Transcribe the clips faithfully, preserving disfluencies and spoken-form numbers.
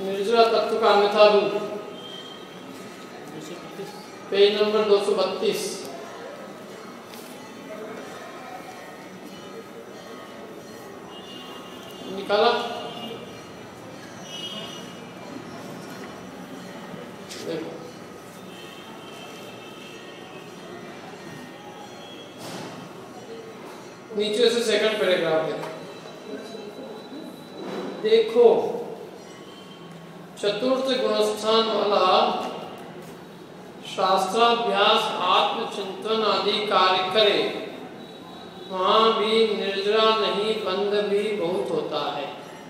निर्जरा तत्व का अन्यथा रूप, पेज नंबर दो सौ बत्तीस। निकाला? देखो नीचे से सेकंड पैराग्राफ है। देखो चतुर्थ गुणस्थान वाला शास्त्राभ्यास आत्मचिंतन आदि कार्य करे, वहां भी निर्जरा नहीं बंध भी बहुत होता है।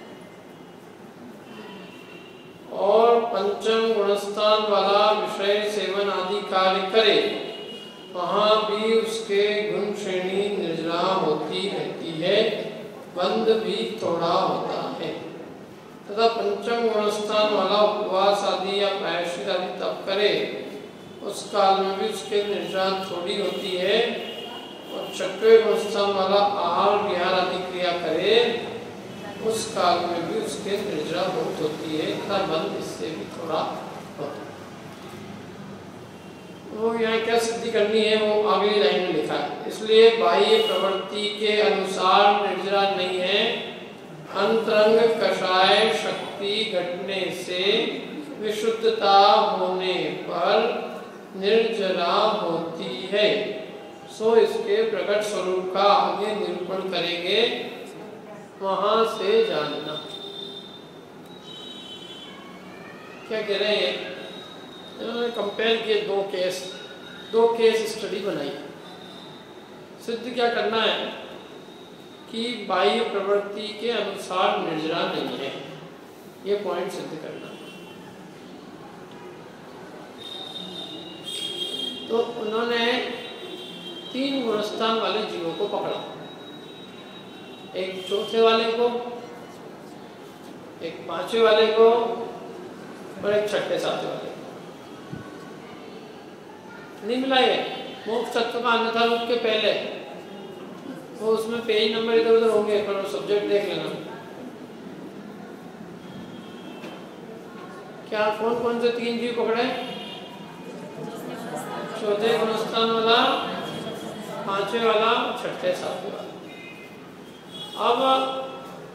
और पंचम गुणस्थान वाला विषय सेवन आदि कार्य करे, वहां भी उसके गुण श्रेणी निर्जरा होती रहती है, बंध भी थोड़ा होता है। तथा पंचम गुणस्थान वाला उपवास आदि या प्रायश्चित आदि तप करे, उस काल में भी उसके निर्जरा थोड़ी होती है। और छठवें गुणस्थान वाला आहार विहार आदि क्रिया करे, उस काल में भी उसके निर्जरा बहुत होती है तथा बंध इससे भी थोड़ा होता है। वो यहाँ क्या सिद्धि करनी है वो अगली लाइन में लिखा है। इसलिए बाह्य प्रवृत्ति के अनुसार निर्जरा नहीं है, अंतरंग कषाय शक्ति घटने से विशुद्धता होने पर निर्जरा होती है। सो इसके प्रकट स्वरूप का आगे निरूपण करेंगे, वहां से जानना। क्या कह रहे हैं? इन्होंने कंपेयर किए दो केस, दो केस स्टडी बनाई। सिद्ध क्या करना है कि बाह्य प्रवृत्ति के अनुसार निर्जरा नहीं है, ये पॉइंट सिद्ध करना। तो उन्होंने तीन गुणस्थान वाले जीवों को पकड़ा, एक चौथे वाले को, एक पांचवे वाले को और एक छठे सातवें वाले को। नहीं मिला ये मोक्ष तत्व का अन्यथा रूप के पहले, वो उसमें पेज नंबर इधर उधर होंगे, पर वो सब्जेक्ट देख लेना। क्या कौन कौन से तीन जीव पकड़े? चौथे गुणस्थान वाला, पांचवे वाला, छठे सातवें वाला। अब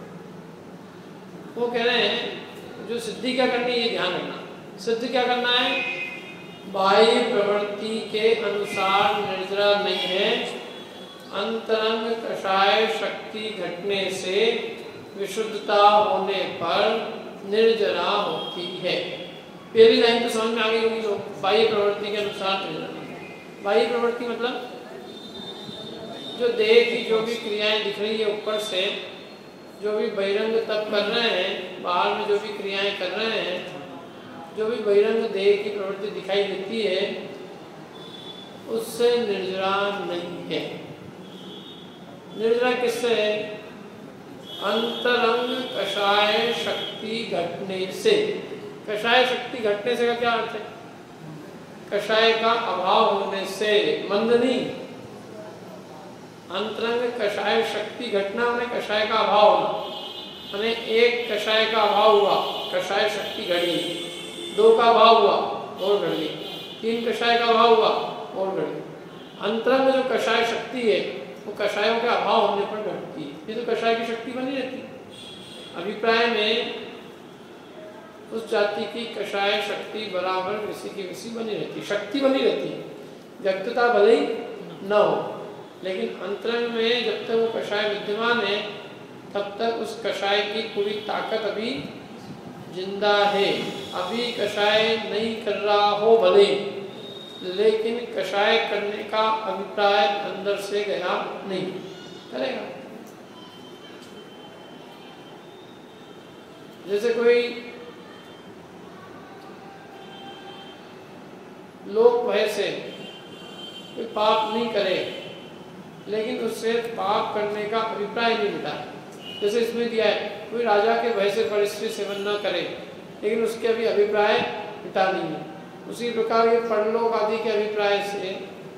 वो कह रहे हैं जो सिद्धि क्या करनी है ये ध्यान रखना। सिद्ध क्या करना है? बाह्य प्रवृत्ति के अनुसार निर्जरा नहीं है, अंतरंग कषाय शक्ति घटने से विशुद्धता होने पर निर्जरा होती है। पहली लाइन तो समझ में आ गई होगी। तो बाह्य प्रवृत्ति के अनुसार निर्जरा नहीं है। बाह्य प्रवृत्ति मतलब जो देह की जो भी क्रियाएं दिख रही है ऊपर से, जो भी बहिरंग तप कर रहे हैं, बाहर में जो भी क्रियाएं कर रहे हैं, जो भी बहिरंग देह की प्रवृत्ति दिखाई देती है, उससे निर्जरा नहीं है। निर्जरा किससे है? अंतरंग कषाय शक्ति घटने से। कषाय शक्ति घटने से का क्या अर्थ है? कषाय का अभाव होने से, मंद नहीं। अंतरंग कषाय शक्ति घटना में कषाय का अभाव होना, मैंने एक कषाय का अभाव हुआ, कषाय शक्ति घटी, दो का अभाव हुआ और घट गई, तीन कषाय का अभाव हुआ और घट गई। अंतरंग जो कषाय शक्ति है वो कषायों के अभाव होने पर घटती है, ये तो कषाय की शक्ति बनी रहती है। अभिप्राय में उस जाति की कषाय शक्ति बराबर किसी की किसी बनी रहती है, शक्ति बनी रहती है, व्यक्तता भले ही न हो, लेकिन अंतरंग में जब तक वो कषाय विद्यमान है तब तक उस कषाय की पूरी ताकत अभी जिंदा है। अभी कषाय नहीं कर रहा हो भले, लेकिन कषाय करने का अभिप्राय अंदर से गया नहीं, करेगा। जैसे कोई लोक भय से कोई पाप नहीं करे, लेकिन उससे पाप करने का अभिप्राय नहीं मिटा। जैसे इसमें दिया है कोई राजा के भय से परिस्थिति सेवन न करे, लेकिन उसके अभी अभिप्राय मिटा नहीं है। उसी प्रकार ये परलोक आदि के अभिप्राय से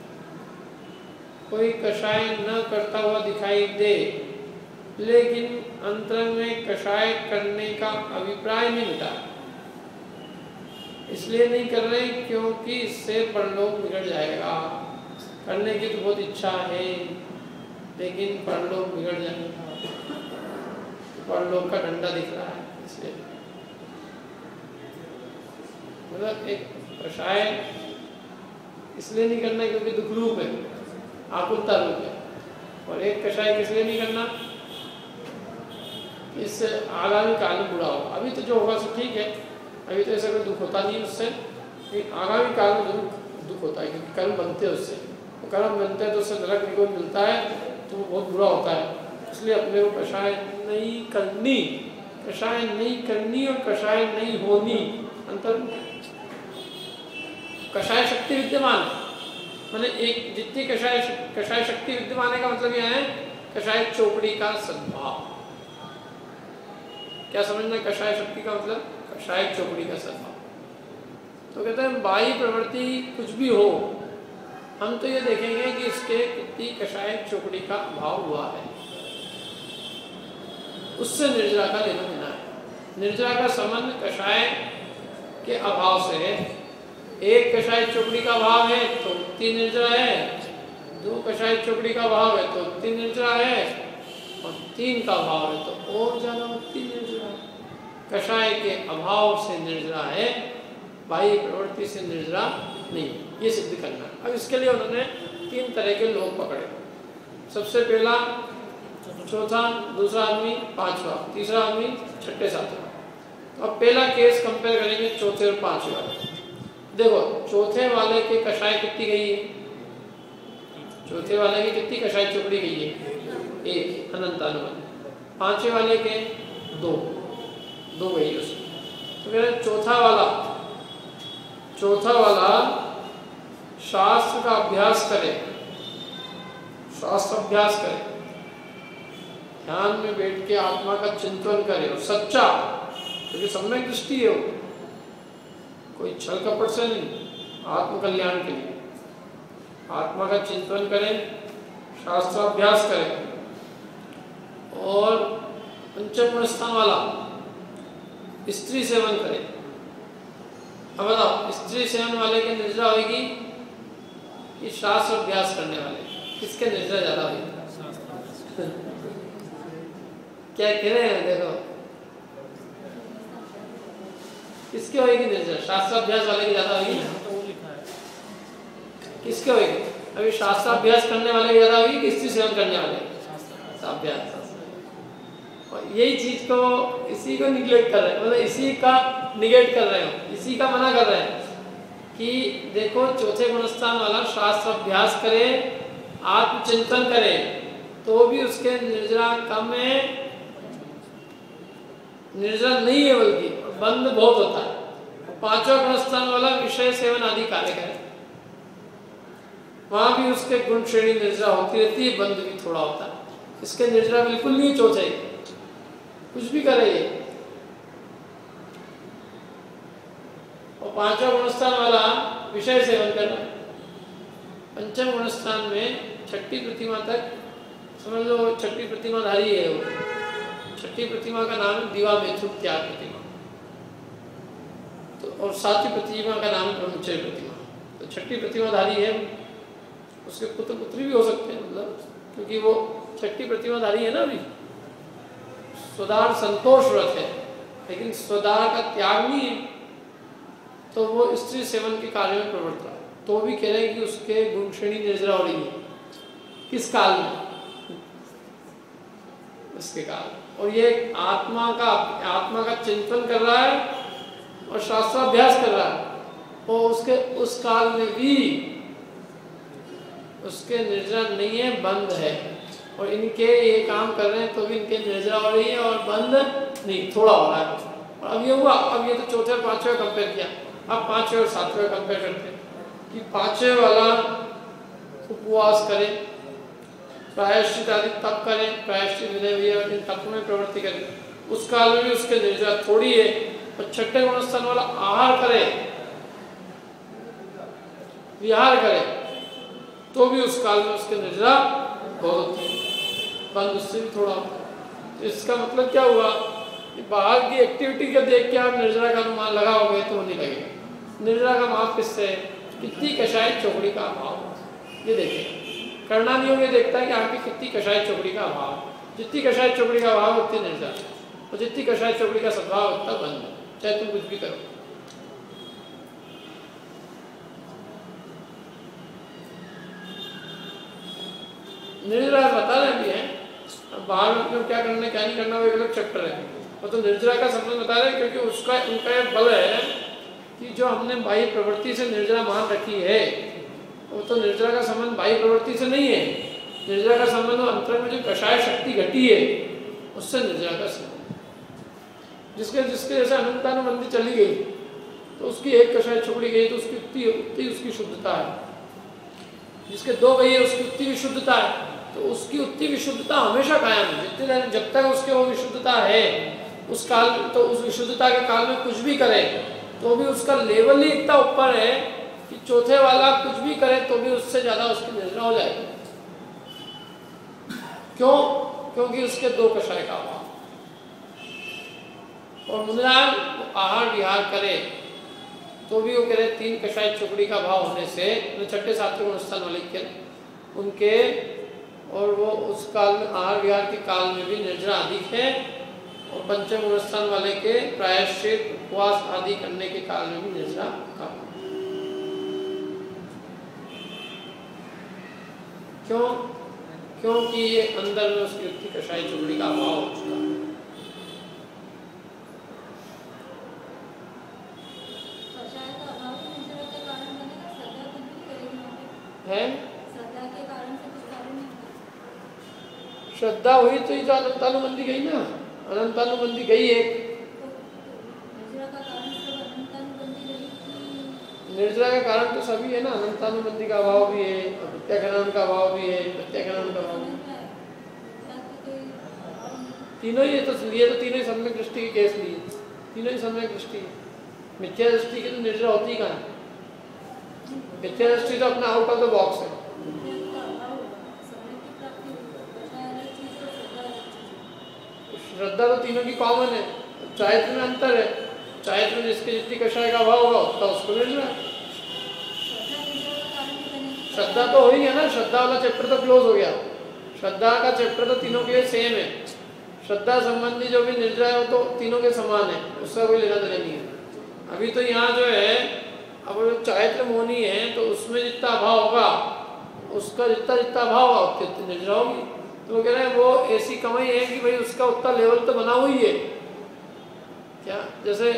कोई कषाय न करता हुआ दिखाई दे, लेकिन अंतरंग में कषाय करने का अभिप्राय नहीं मिटा, इसलिए नहीं कर रहे क्योंकि इससे परलोक बिगड़ जाएगा। करने की तो बहुत इच्छा है लेकिन परलोक बिगड़ जाएगा, परलोक का डंडा दिख रहा है इसलिए। मतलब एक कषाय इसलिए नहीं करना क्योंकि दुख रूप है, आकुलता रूप है, और एक कषाय किस लिए नहीं करना, इससे आगामी काल में बुरा होगा। अभी तो जो होगा सब ठीक है, अभी तो ऐसा कोई दुख होता नहीं उससे, लेकिन आगामी काल में दुख दुख होता है क्योंकि कर्म बनते हैं उससे, तो कर्म बनते हैं तो उससे नरक निगम मिलता है, तो वो बहुत बुरा होता है। इसलिए अपने को कषाय नहीं करनी, कषाय नहीं करनी और कषाय नहीं होनी अंतर। कषाय शक्ति विद्यमान मैंने एक जितनी कषाय कषाय शक्ति विद्यमान है का मतलब यह है कषाय चोपड़ी का सद्भाव। क्या समझना है कषाय शक्ति का मतलब? कषाय चोपड़ी का सद्भाव। तो कहते हैं बाह्य प्रवृत्ति कुछ भी हो, हम तो ये देखेंगे कि इसके कितनी कषाय चोपड़ी का अभाव हुआ है, उससे निर्जरा का लेना देना है। निर्जरा का संबंध कषाय के अभाव से है। एक कषाय चोपड़ी का भाव है तो तीन निर्जरा है, दो कषाय चोपड़ी का भाव है तो तीन निर्जरा है, और तीन का भाव है तो और ज्यादा तीन निर्जरा है। कषाय के अभाव से निर्जरा है, बाह्य प्रवृत्ति से निर्जरा नहीं, ये सिद्ध करना। अब इसके लिए उन्होंने तीन तरह के लोग पकड़े। सबसे पहला चौथा, दूसरा आदमी पांचवा, तीसरा आदमी छठे सातवां। तो अब पहला केस कंपेयर करेंगे चौथे और पांचवे वाले। देखो चौथे वाले के कषाय कितनी गई है, चौथे वाले की कितनी कषाय चोपड़ी गई है, एक अनंतानुबंध। पांचवे वाले के दो दो गई उसमें। तो कह रहे चौथा वाला चौथा वाला शास्त्र का अभ्यास करे, शास्त्र अभ्यास करे, ध्यान में बैठ के आत्मा का चिंतन करे, और सच्चा, क्योंकि सम्यक दृष्टि है वो, कोई छल कपट से नहीं, आत्म कल्याण के लिए आत्मा का चिंतन करें, शास्त्र अभ्यास करें। और पंचम स्थान वाला स्त्री सेवन करें। अब बताओ स्त्री सेवन वाले के निर्जरा होगी कि शास्त्र अभ्यास करने वाले, किसके निर्जरा ज्यादा होगी? क्या कह रहे हैं? देखो किसके होगी निर्जरा? शास्त्र अभ्यास वाले की ज्यादा होगी। किसके होगी? अभी शास्त्र अभ्यास करने वाले की ज्यादा होगी कि स्त्री सेवन करने वाले? अभ्यास। और यही चीज को इसी को निगलेक्ट कर रहे हैं, मतलब इसी का निगेट कर रहे हो, इसी का मना कर रहे हैं कि देखो चौथे गुणस्थान वाला शास्त्र अभ्यास करे, आत्मचिंतन करे, तो भी उसके निर्जरा कम है, निर्जरा नहीं है बल्कि बंद बहुत होता है। पांचवा गुणस्थान वाला विषय सेवन आदि कार्य करे, वहां भी उसके गुण श्रेणी निर्जरा होती रहती है, बंद भी थोड़ा होता है। इसके निर्जरा बिल्कुल नहीं चौथे, कुछ भी करे ये। और पांचवा गुणस्थान वाला विषय सेवन करना। पंचम गुणस्थान में छठी प्रतिमा तक समझ लो, छठी प्रतिमा धारी है वो। छठी प्रतिमा का नाम है दिवा मैथुन त्याग प्रतिमा, तो और सातवीं प्रतिमा का नाम ब्रह्मचर्य प्रतिमा। तो छठी प्रतिमा धारी है, उसके पुत्र पुत्री भी हो सकते हैं, मतलब क्योंकि वो छठी प्रतिमा धारी है ना। अभी स्वदार संतोष व्रत है, लेकिन स्वदार का त्याग नहीं है, तो वो स्त्री सेवन के कार्य में प्रवृत्त रहा, तो भी कह रहे हैं कि उसके गुण श्रेणी निर्जरा हो रही है। किस काल में? इसके काल। और ये आत्मा का आत्मा का चिंतन कर रहा है और शास्त्राभ्यास कर रहा है, और उसके उस काल में भी उसके निर्जरा नहीं है, बंद है। और इनके ये काम कर रहे हैं तो भी इनके निर्जरा हो रही है और बंद नहीं, थोड़ा हो रहा है। और अब ये हुआ, अब ये तो चौथे और पांचवे कंपेयर किया, अब पांचवे और सातवें कंपेयर करते हैं कि पांचवे वाला उपवास करे, प्रायश्चित आदि तप करें, प्रायश्चित विधि इन तप में प्रवृत्ति करें, उस काल में भी उसके निर्जरा थोड़ी है। और छठे गुणस्थान वाला आहार करे, विहार करे, तो भी उस काल में उसके निर्जरा बहुत होती है, बंद उससे भी थोड़ा। तो इसका मतलब क्या हुआ कि बाहर की एक्टिविटी का देख के आप निर्जरा का अनुमान लगाओगे तो नहीं लगेगा। निर्जरा का माप किससे? कितनी कषाय चौकड़ी का अभाव, ये देखें। करणानियोग ये देखता है कि आपकी कितनी कषाय चौकड़ी का अभाव, जितनी कषाय चौकड़ी का अभाव उतनी निर्जरा, और जितनी कषाय चौकड़ी का सद्भाव उतना बंद, चाहे तुम कुछ भी करो। निर्जरा बता रहे भी हैं, अब बाहर मतलब क्या करना क्या नहीं करना वो एक अलग चैप्टर है, वो तो निर्जरा का संबंध बता रहे हैं, क्योंकि उसका उनका एक बल है कि जो हमने बाह्य प्रवृत्ति से निर्जरा मान रखी है, वो तो निर्जरा का संबंध बाह्य प्रवृत्ति से नहीं है। निर्जरा का संबंध अंतर में जो कषाय शक्ति घटी है उससे निर्जरा का संबंध। जिसके जिसके जैसे अनंतानुबंधी चली गई तो उसकी एक कषाय छोड़ी गई तो उसकी उतनी उतनी उसकी शुद्धता है, जिसके दो गई है उसकी उतनी विशुद्धता है, तो उसकी उतनी विशुद्धता हमेशा कायम है। जितने देर जब तक उसके वो विशुद्धता है उस काल, तो उस विशुद्धता के काल में कुछ भी करे तो भी उसका लेवल ही इतना ऊपर है कि चौथे वाला कुछ भी करे तो भी उससे ज्यादा उसकी निर्जरा हो जाएगी। क्यों? क्योंकि उसके दो कषाय का अभाव। और मुनिराज आहार विहार करे तो भी वो कह रहे तीन कषाय चुकड़ी का भाव होने से छठे सातवें गुणस्थान वाले के उनके, और वो उस काल में आहार विहार के काल में भी निर्जरा अधिक है, और पंचम गुणस्थान वाले के प्रायश्चित उपवास आदि करने के काल में भी निर्जरा कम। क्यों? क्योंकि ये अंदर में उसकी उतनी कषाय चुकड़ी का अभाव हो चुका है। है श्रद्धा हुई तो ये तो अनंतानुबंधी गई ना, अनंतानुबंधी गई एक। निर्जरा का कारण तो सभी है ना, अनंतानुबंधी का अभाव भी है, प्रत्याख्यान का अभाव भी है, प्रत्याख्यान का अभाव, तीनों ही तो लिए, तो तीनों ही सम्यक दृष्टि के केस लिए, तीनों ही सम्यक दृष्टि। मिथ्या दृष्टि की तो निर्जरा होती कहाँ है? मिथ्या दृष्टि तो अपना आउट ऑफ द बॉक्स है। श्रद्धा तो तीनों की कॉमन है, चारित्र में अंतर है, चारित्र में जिसके जितनी कषाय का अभाव होगा उतना उसको निर्जरा। श्रद्धा तो हो ही है ना, श्रद्धा वाला चैप्टर तो क्लोज हो गया। श्रद्धा का चैप्टर तो तीनों के लिए सेम है, श्रद्धा संबंधी जो भी निर्जरा है वो तो तीनों के समान है, उसका कोई लेना देना नहीं है। अभी तो यहाँ जो है अब जो चारित्र मोहनी है तो उसमें जितना अभाव होगा उसका जितना जितना अभाव होगा उतनी उतनी निर्जरा होगी। तो वो कह रहे हैं वो ऐसी कमाई है कि भाई उसका उतना लेवल तो बना हुई है। क्या जैसे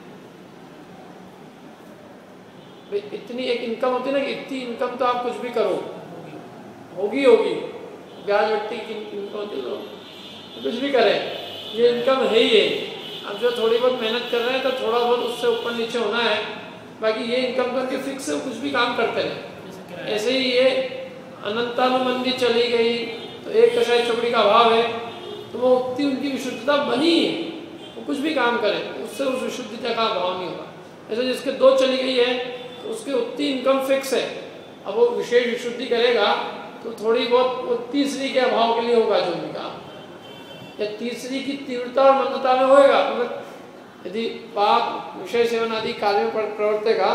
भाई इतनी एक इनकम होती है ना कि इतनी इनकम तो आप कुछ भी करो होगी होगी, ब्याज वट्टी की इनकम होती है तो कुछ भी करें ये इनकम है ही है। अब जो थोड़ी बहुत मेहनत कर रहे हैं तो थोड़ा बहुत उससे ऊपर नीचे होना है, बाकी ये इनकम करके फिक्स है, कुछ भी काम करते हैं। ऐसे ही ये अनंतानुबंधी चली गई तो एक कषाय चौकड़ी का अभाव है तो वो उतनी उनकी विशुद्धता बनी है, वो कुछ भी काम करे उससे उस विशुद्धता का अभाव नहीं होगा। ऐसे जिसके दो चली गई है तो उसकी उतनी इनकम फिक्स है, अब वो विशेष विशुद्धि करेगा तो थोड़ी बहुत वो तीसरी के अभाव के लिए होगा जो भी काम, या तीसरी की तीव्रता और मंदता में होएगा। मतलब यदि पाप विषय सेवन आदि कार्य में प्रवर्तेगा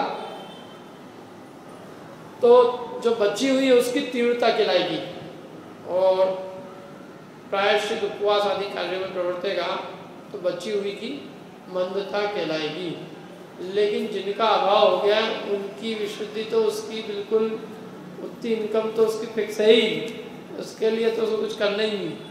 तो जो बची हुई है उसकी तीव्रता कहलाएगी, और प्रायश्चित उपवास आदि कार्य में प्रवर्तेगा तो बची हुई की मंदता कहलाएगी। लेकिन जिनका अभाव हो गया उनकी विशुद्धि तो उसकी बिल्कुल उतनी इनकम तो उसकी फिक्स है ही, उसके लिए तो कुछ करना ही नहीं,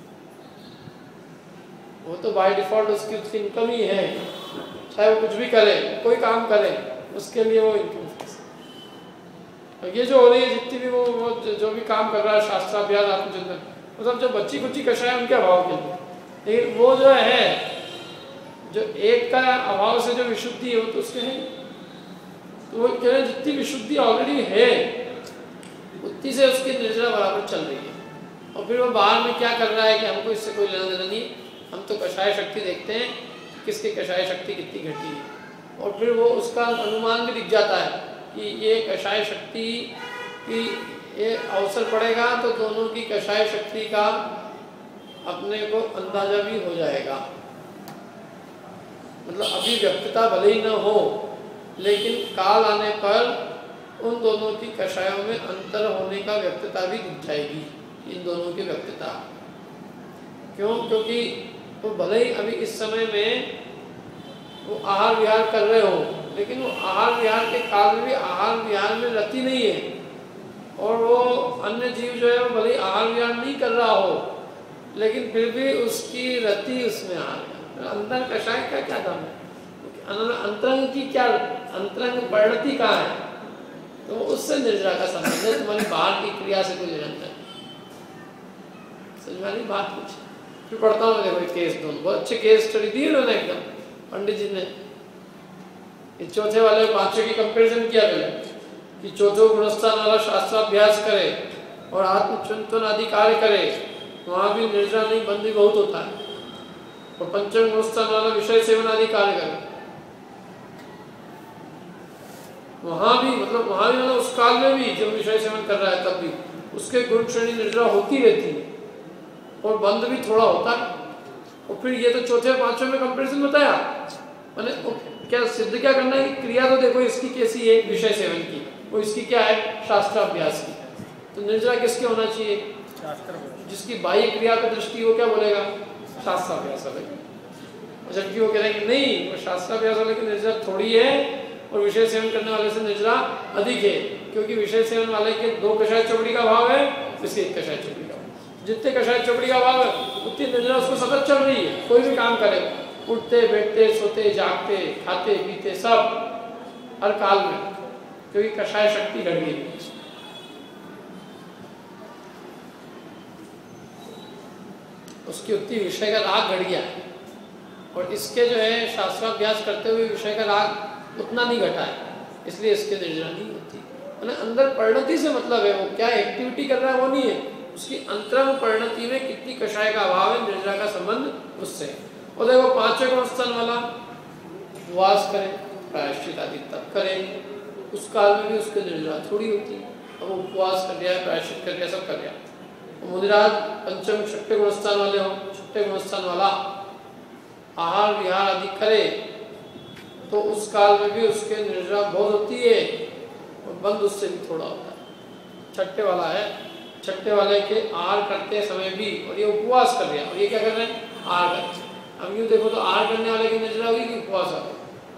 वो तो बाय डिफॉल्ट उसकी उसकी इनकम ही है, चाहे वो कुछ भी करे कोई काम करे उसके लिए वो इनकम फिक्स है। ये जो हो रही है जितनी भी वो, वो जो, जो भी काम कर रहा है शास्त्राभ्यास आत्मचिंतन वो सब जो बच्ची कुची कषाय उनके अभाव के लिए, लेकिन वो जो है जो एक का अभाव से जो विशुद्धि है वो तो उसके है, तो वो कह रहे हैं जितनी विशुद्धि ऑलरेडी है उतनी से उसकी निर्जरा बराबर चल रही है। और फिर वो बाहर में क्या कर रहा है कि हमको इससे कोई लेना देना नहीं, हम तो कषाय शक्ति देखते हैं कि किसकी कषाय शक्ति कितनी घटी है, और फिर वो उसका अनुमान भी दिख जाता है कि ये कषाय शक्ति की ये अवसर पड़ेगा तो दोनों की कषाय शक्ति का अपने को अंदाजा भी हो जाएगा। मतलब अभी व्यक्तता भले ही न हो लेकिन काल आने पर उन दोनों की कषायों में अंतर होने का व्यक्तता भी दिख जाएगी, इन दोनों की व्यक्तता। क्यों? क्योंकि वो भले ही अभी इस समय में वो आहार विहार कर रहे हो, लेकिन वो आहार विहार के काल में भी आहार विहार में रति नहीं है, और वो अन्य जीव जो है वो भले ही आहार विहार नहीं कर रहा हो, लेकिन फिर भी उसकी रति उसमें आ गया। अंतर कषाय का क्या दाम है? अंतरंग की क्या अंतरंग परिणति कहाँ है? तो उससे निर्जरा का संबंध है, तुम्हारी बाहर की क्रिया से कोई लेना नहीं। समझ वाली बात कुछ फिर पढ़ता हूँ। देखो केस दोनों बहुत अच्छे केस स्टडी दिए उन्होंने एकदम पंडित जी ने। इस चौथे वाले पांचवे की कंपैरिजन किया पहले कि चौथे गुणस्थान वाला शास्त्राभ्यास करे और आत्मचिंतन आदि कार्य करे, वहाँ भी निर्जरा नहीं बंद भी बहुत होता है। और पंचम गुणस्थान वाला विषय सेवन आदि कार्य करे, वहाँ भी मतलब वहाँ भी मतलब उस काल में भी जब विषय सेवन कर रहा है तब भी उसके गुण श्रेणी निर्जरा होती रहती है और बंद भी थोड़ा होता है। और फिर ये तो चौथे पांचवें में कंपैरिजन बताया, मैंने क्या सिद्ध क्या करना है? क्रिया तो देखो इसकी कैसी है विषय सेवन की, वो इसकी क्या है शास्त्राभ्यास की। तो निर्जरा किसके होना चाहिए? जिसकी बाह्य क्रिया पर दृष्टि हो क्या बोलेगा? शास्त्राभ्यास वाले। जबकि वो कह रहे हैं कि नहीं, वो शास्त्राभ्यास वाले की निर्जरा थोड़ी है और विषय सेवन करने वाले से निर्जरा अधिक है, क्योंकि विषय सेवन वाले के दो कषाय चौकड़ी का भाव है, इसके एक कषाय चौकड़ी का भाव। जितने कषाय चौकड़ी का भाव है उतनी निर्जरा उसको सतत चल रही है। कोई भी काम करे, उठते बैठते सोते जागते खाते पीते सब हर काल में, क्योंकि कषाय शक्ति घट गई, उसकी उतनी विषय का राग घट गया। और इसके जो है शास्त्राभ्यास करते हुए विषय का राग उतना नहीं घटा है, इसलिए इसके निर्जरा नहीं होती। मतलब अंदर परिणति से मतलब है, वो क्या एक्टिविटी कर रहा है वो नहीं है, उसकी अंतरंग परिणति में कितनी कषाय का अभाव है, निर्जरा का संबंध उससे। और देखो पांचवें गुणस्थान वाला उपवास करे, प्रायश्चित आदि तब करे, उस काल में भी उसके निर्जरा थोड़ी होती है। अब उपवास कर दिया, प्रायश्चित कर दिया, सब कर दिया। मुनिराज पंचम छठे गुणस्थान वाले हो, छठे गुणस्थान वाला आहार विहार आदि करे तो उस काल में भी उसके निर्जरा बहुत होती है और बंद उससे भी थोड़ा होता है। छठे वाला है, छठे वाले के आहार करते समय भी, और ये उपवास कर रहा है, और ये क्या कर रहे हैं? आहार कर रहे हैं। अब यूँ देखो तो आहार करने वाले की निर्जरा होगी कि उपवास वाले?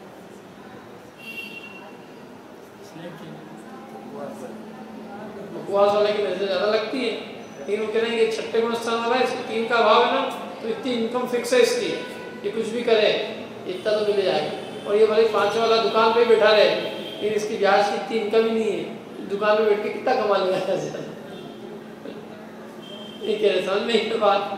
उपवास वाले की निर्जरा ज्यादा लगती है। तीनों कह रहे हैं कि छठे गुणस्थान वाला है, इसकी तीन का अभाव है ना, तो इतनी इनकम फिक्स है इसकी, ये कुछ भी करे इतना तो मिल जाएगा। और ये भले पांचवा वाला दुकान पे बैठा रहे, लेकिन इसकी ब्याज की इतनी इनकम ही नहीं है, दुकान पे बैठ के कितना कमा लेगा? ये कह रहे समझ में एक बात,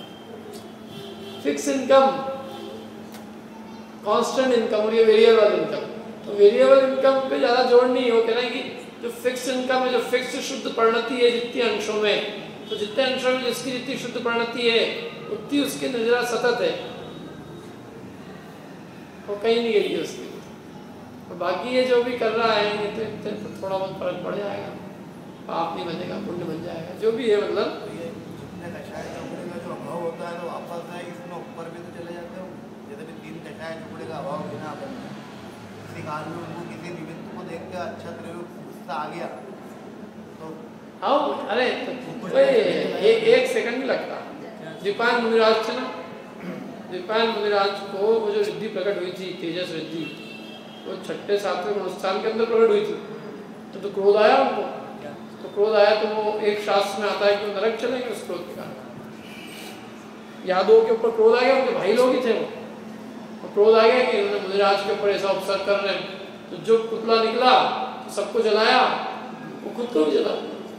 फिक्स इनकम, कांस्टेंट इनकम और ये वेरिएबल इनकम। तो वेरिएबल इनकम पे ज्यादा जोड़ नहीं हो, कह रहे हैं कि जो फिक्स इनकम है, जो फिक्स शुद्ध परिणति है जितनी अंशों में, तो जितने अंशों में जिसकी जितनी शुद्ध परिणति है उतनी उसकी निर्जरा सतत है, वो कहीं नहीं गई उसकी। और बाकी ये जो भी कर रहा है ये तो इतने तो थोड़ा बहुत फर्क पड़ जाएगा, पाप नहीं बनेगा, पुण्य बन जाएगा, जो भी है। मतलब जो अभाव होता है तो वापस है इसमें ऊपर भी तो चले जाते हो। जैसे भी तीन कषाय टुकड़े का अभाव बिना किसी काल में उनको किसी निमित्त को देख के अच्छा गुस्सा आ गया तो हाँ, अरे तो ए, एक सेकंड नहीं लगता। दीपान मुनिराज थे ना, दीपान मुनिराज को वो जो रिद्धि प्रकट हुई थी, तेजस रिद्धि, वो छठे सातवें गुणस्थान के अंदर प्रकट हुई थी। तो, तो क्रोध आया उनको, तो क्रोध आया तो वो एक शास्त्र में आता है कि वो नरक चलेंगे उस क्रोध के कारण। यादवों के ऊपर क्रोध आ गया, उनके भाई लोग ही थे वो, और क्रोध आ गया कि उन्होंने मुनिराज के ऊपर ऐसा उपसर्ग कर रहे हैं। तो जो पुतला निकला तो सबको जलाया, वो खुद को भी जला।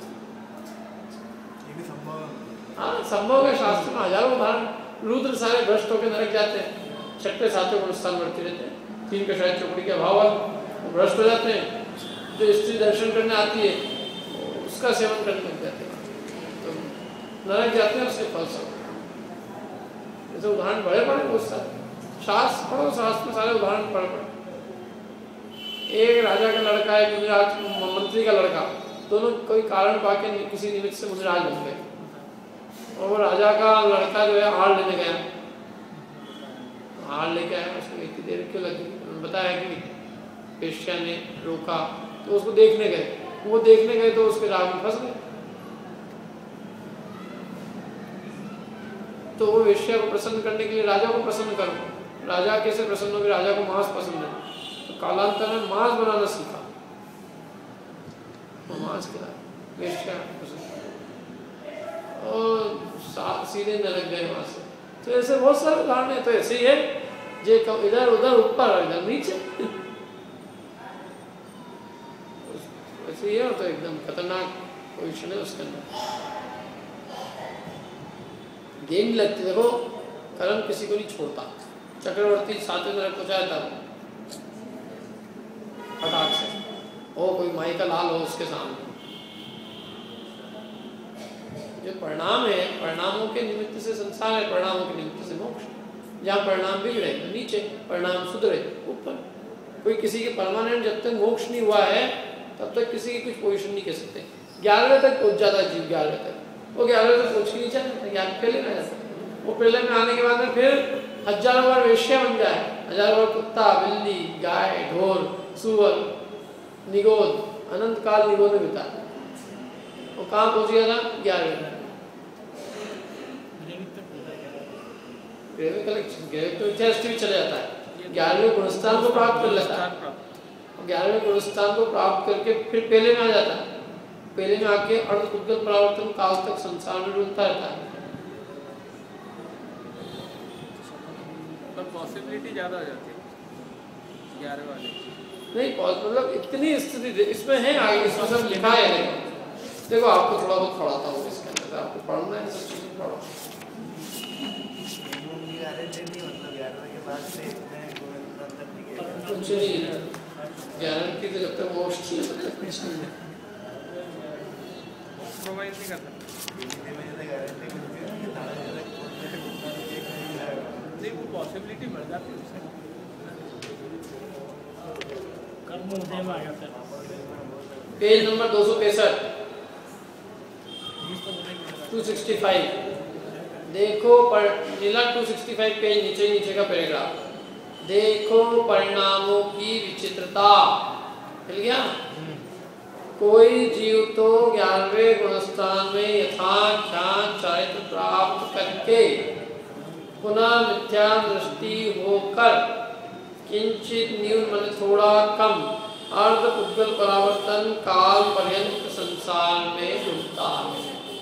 हाँ, संभव है, शास्त्र में हजारों उदाहरण। रुद्र सारे भ्रष्ट होकर नरक जाते हैं, छठे सातवें गुणस्थान बढ़ते रहते हैं, तीन कषाय चौकड़ी के अभाव वो भ्रष्ट हो जाते हैं। जो स्त्री दर्शन करने आती है उसका सेवन करने लग जाते हैं, तो नरक जाते हैं, उसके फल सब। ऐसे उदाहरण बड़े बड़े बहुत सारे, शास्त्र पढ़ो, शास्त्र में सारे उदाहरण पढ़ पढ़। एक राजा का लड़का, एक मुनिराज मंत्री का लड़का, दोनों कोई कारण पाके किसी निमित्त से मुनिराज बन गए। और वो राजा का लड़का जो है हार लेने गया, हार लेके आया, उसको इतनी देर क्यों लगी? बताया कि वेश्या ने रोका तो उसको देखने गए, वो देखने गए तो उसके राग में फंस गए। तो वो वेश्या को प्रसन्न करने के लिए राजा को प्रसन्न करो। राजा कैसे प्रसन्न हो गए? राजा को मांस पसंद है, तो कालांतर में मांस बनाना सीखा, वो मांस खिलाया, वेश्या पसंद और सीधे नरक गए वहां से। तो ऐसे बहुत सारे उदाहरण है। तो ऐसे ही है, जे इधर उधर ऊपर और इधर नीचे, ऐसे ही है। तो एकदम खतरनाक पोजिशन है उसके अंदर। गेम लगती, देखो कर्म किसी को नहीं छोड़ता। चक्रवर्ती सातवें नरक को चाहता फटाक से, ओ कोई माई का लाल हो उसके सामने। जो परिणाम है, परिणामों के निमित्त से संसार है, परिणामों के निमित्त से मोक्ष। जहाँ परिणाम बिगड़े तो नीचे, परिणाम सुधरे ऊपर। कोई किसी के परमानेंट जब तक मोक्ष नहीं हुआ है तब तक किसी की कुछ पोजीशन नहीं कह सकते। ग्यारहवें तक पहुंच जाता है जीव, ग्यारहवें तक वो ग्यारहवें तक पहुंच के नीचे आता, ग्यारह पहले में आ जाता। वो पहले में आने के बाद में फिर हजारों बार वेश्या बन जाए, हजारों बार कुत्ता, बिल्ली, गाय, ढोर, सुअर, निगोद, अनंत काल निगोद में बिता। वो कहाँ पहुंच गया था? ग्यारहवें तक। ग्यारहवें भी चले जाता है, ग्यारहवें गुणस्थान को प्राप्त कर लेता है। ग्यारहवें गुणस्थान को प्राप्त करके फिर पहले में आ जाता है। पहले में आके अर्धपुद्गल परावर्तन काल तक संसार में डूबता रहता है। पर पॉसिबिलिटी ज़्यादा हो जाती है ग्यारह वाले नहीं, मतलब इतनी स्थिति इसमें है, आगे इसमें सब लिखा है। देखो देखो आपको थोड़ा बहुत पढ़ाता हूँ इसके अंदर, आपको पढ़ना है सब चीज़ें पढ़ो। कुछ नहीं है, गारंटी तो जब तक मोक्ष थी तब तक कुछ नहीं है। प्रोवाइड नहीं करता नहीं, वो पॉसिबिलिटी बढ़ जाती है उससे। पेज नंबर दो सौ पैंसठ, टू सिक्सटी फाइव। देखो पर नीला टू सिक्सटी फाइव पेज नीचे नीचे का पैराग्राफ। देखो परिणामों की विचित्रता, मिल गया? कोई जीव तो ग्यारहवें गुणस्थान में यथाख्यान चारित्र प्राप्त करके पुनः मिथ्या दृष्टि होकर किंचित न्यून मन थोड़ा कम अर्ध पुद्गल परावर्तन काल पर्यंत संसार में डूबता है।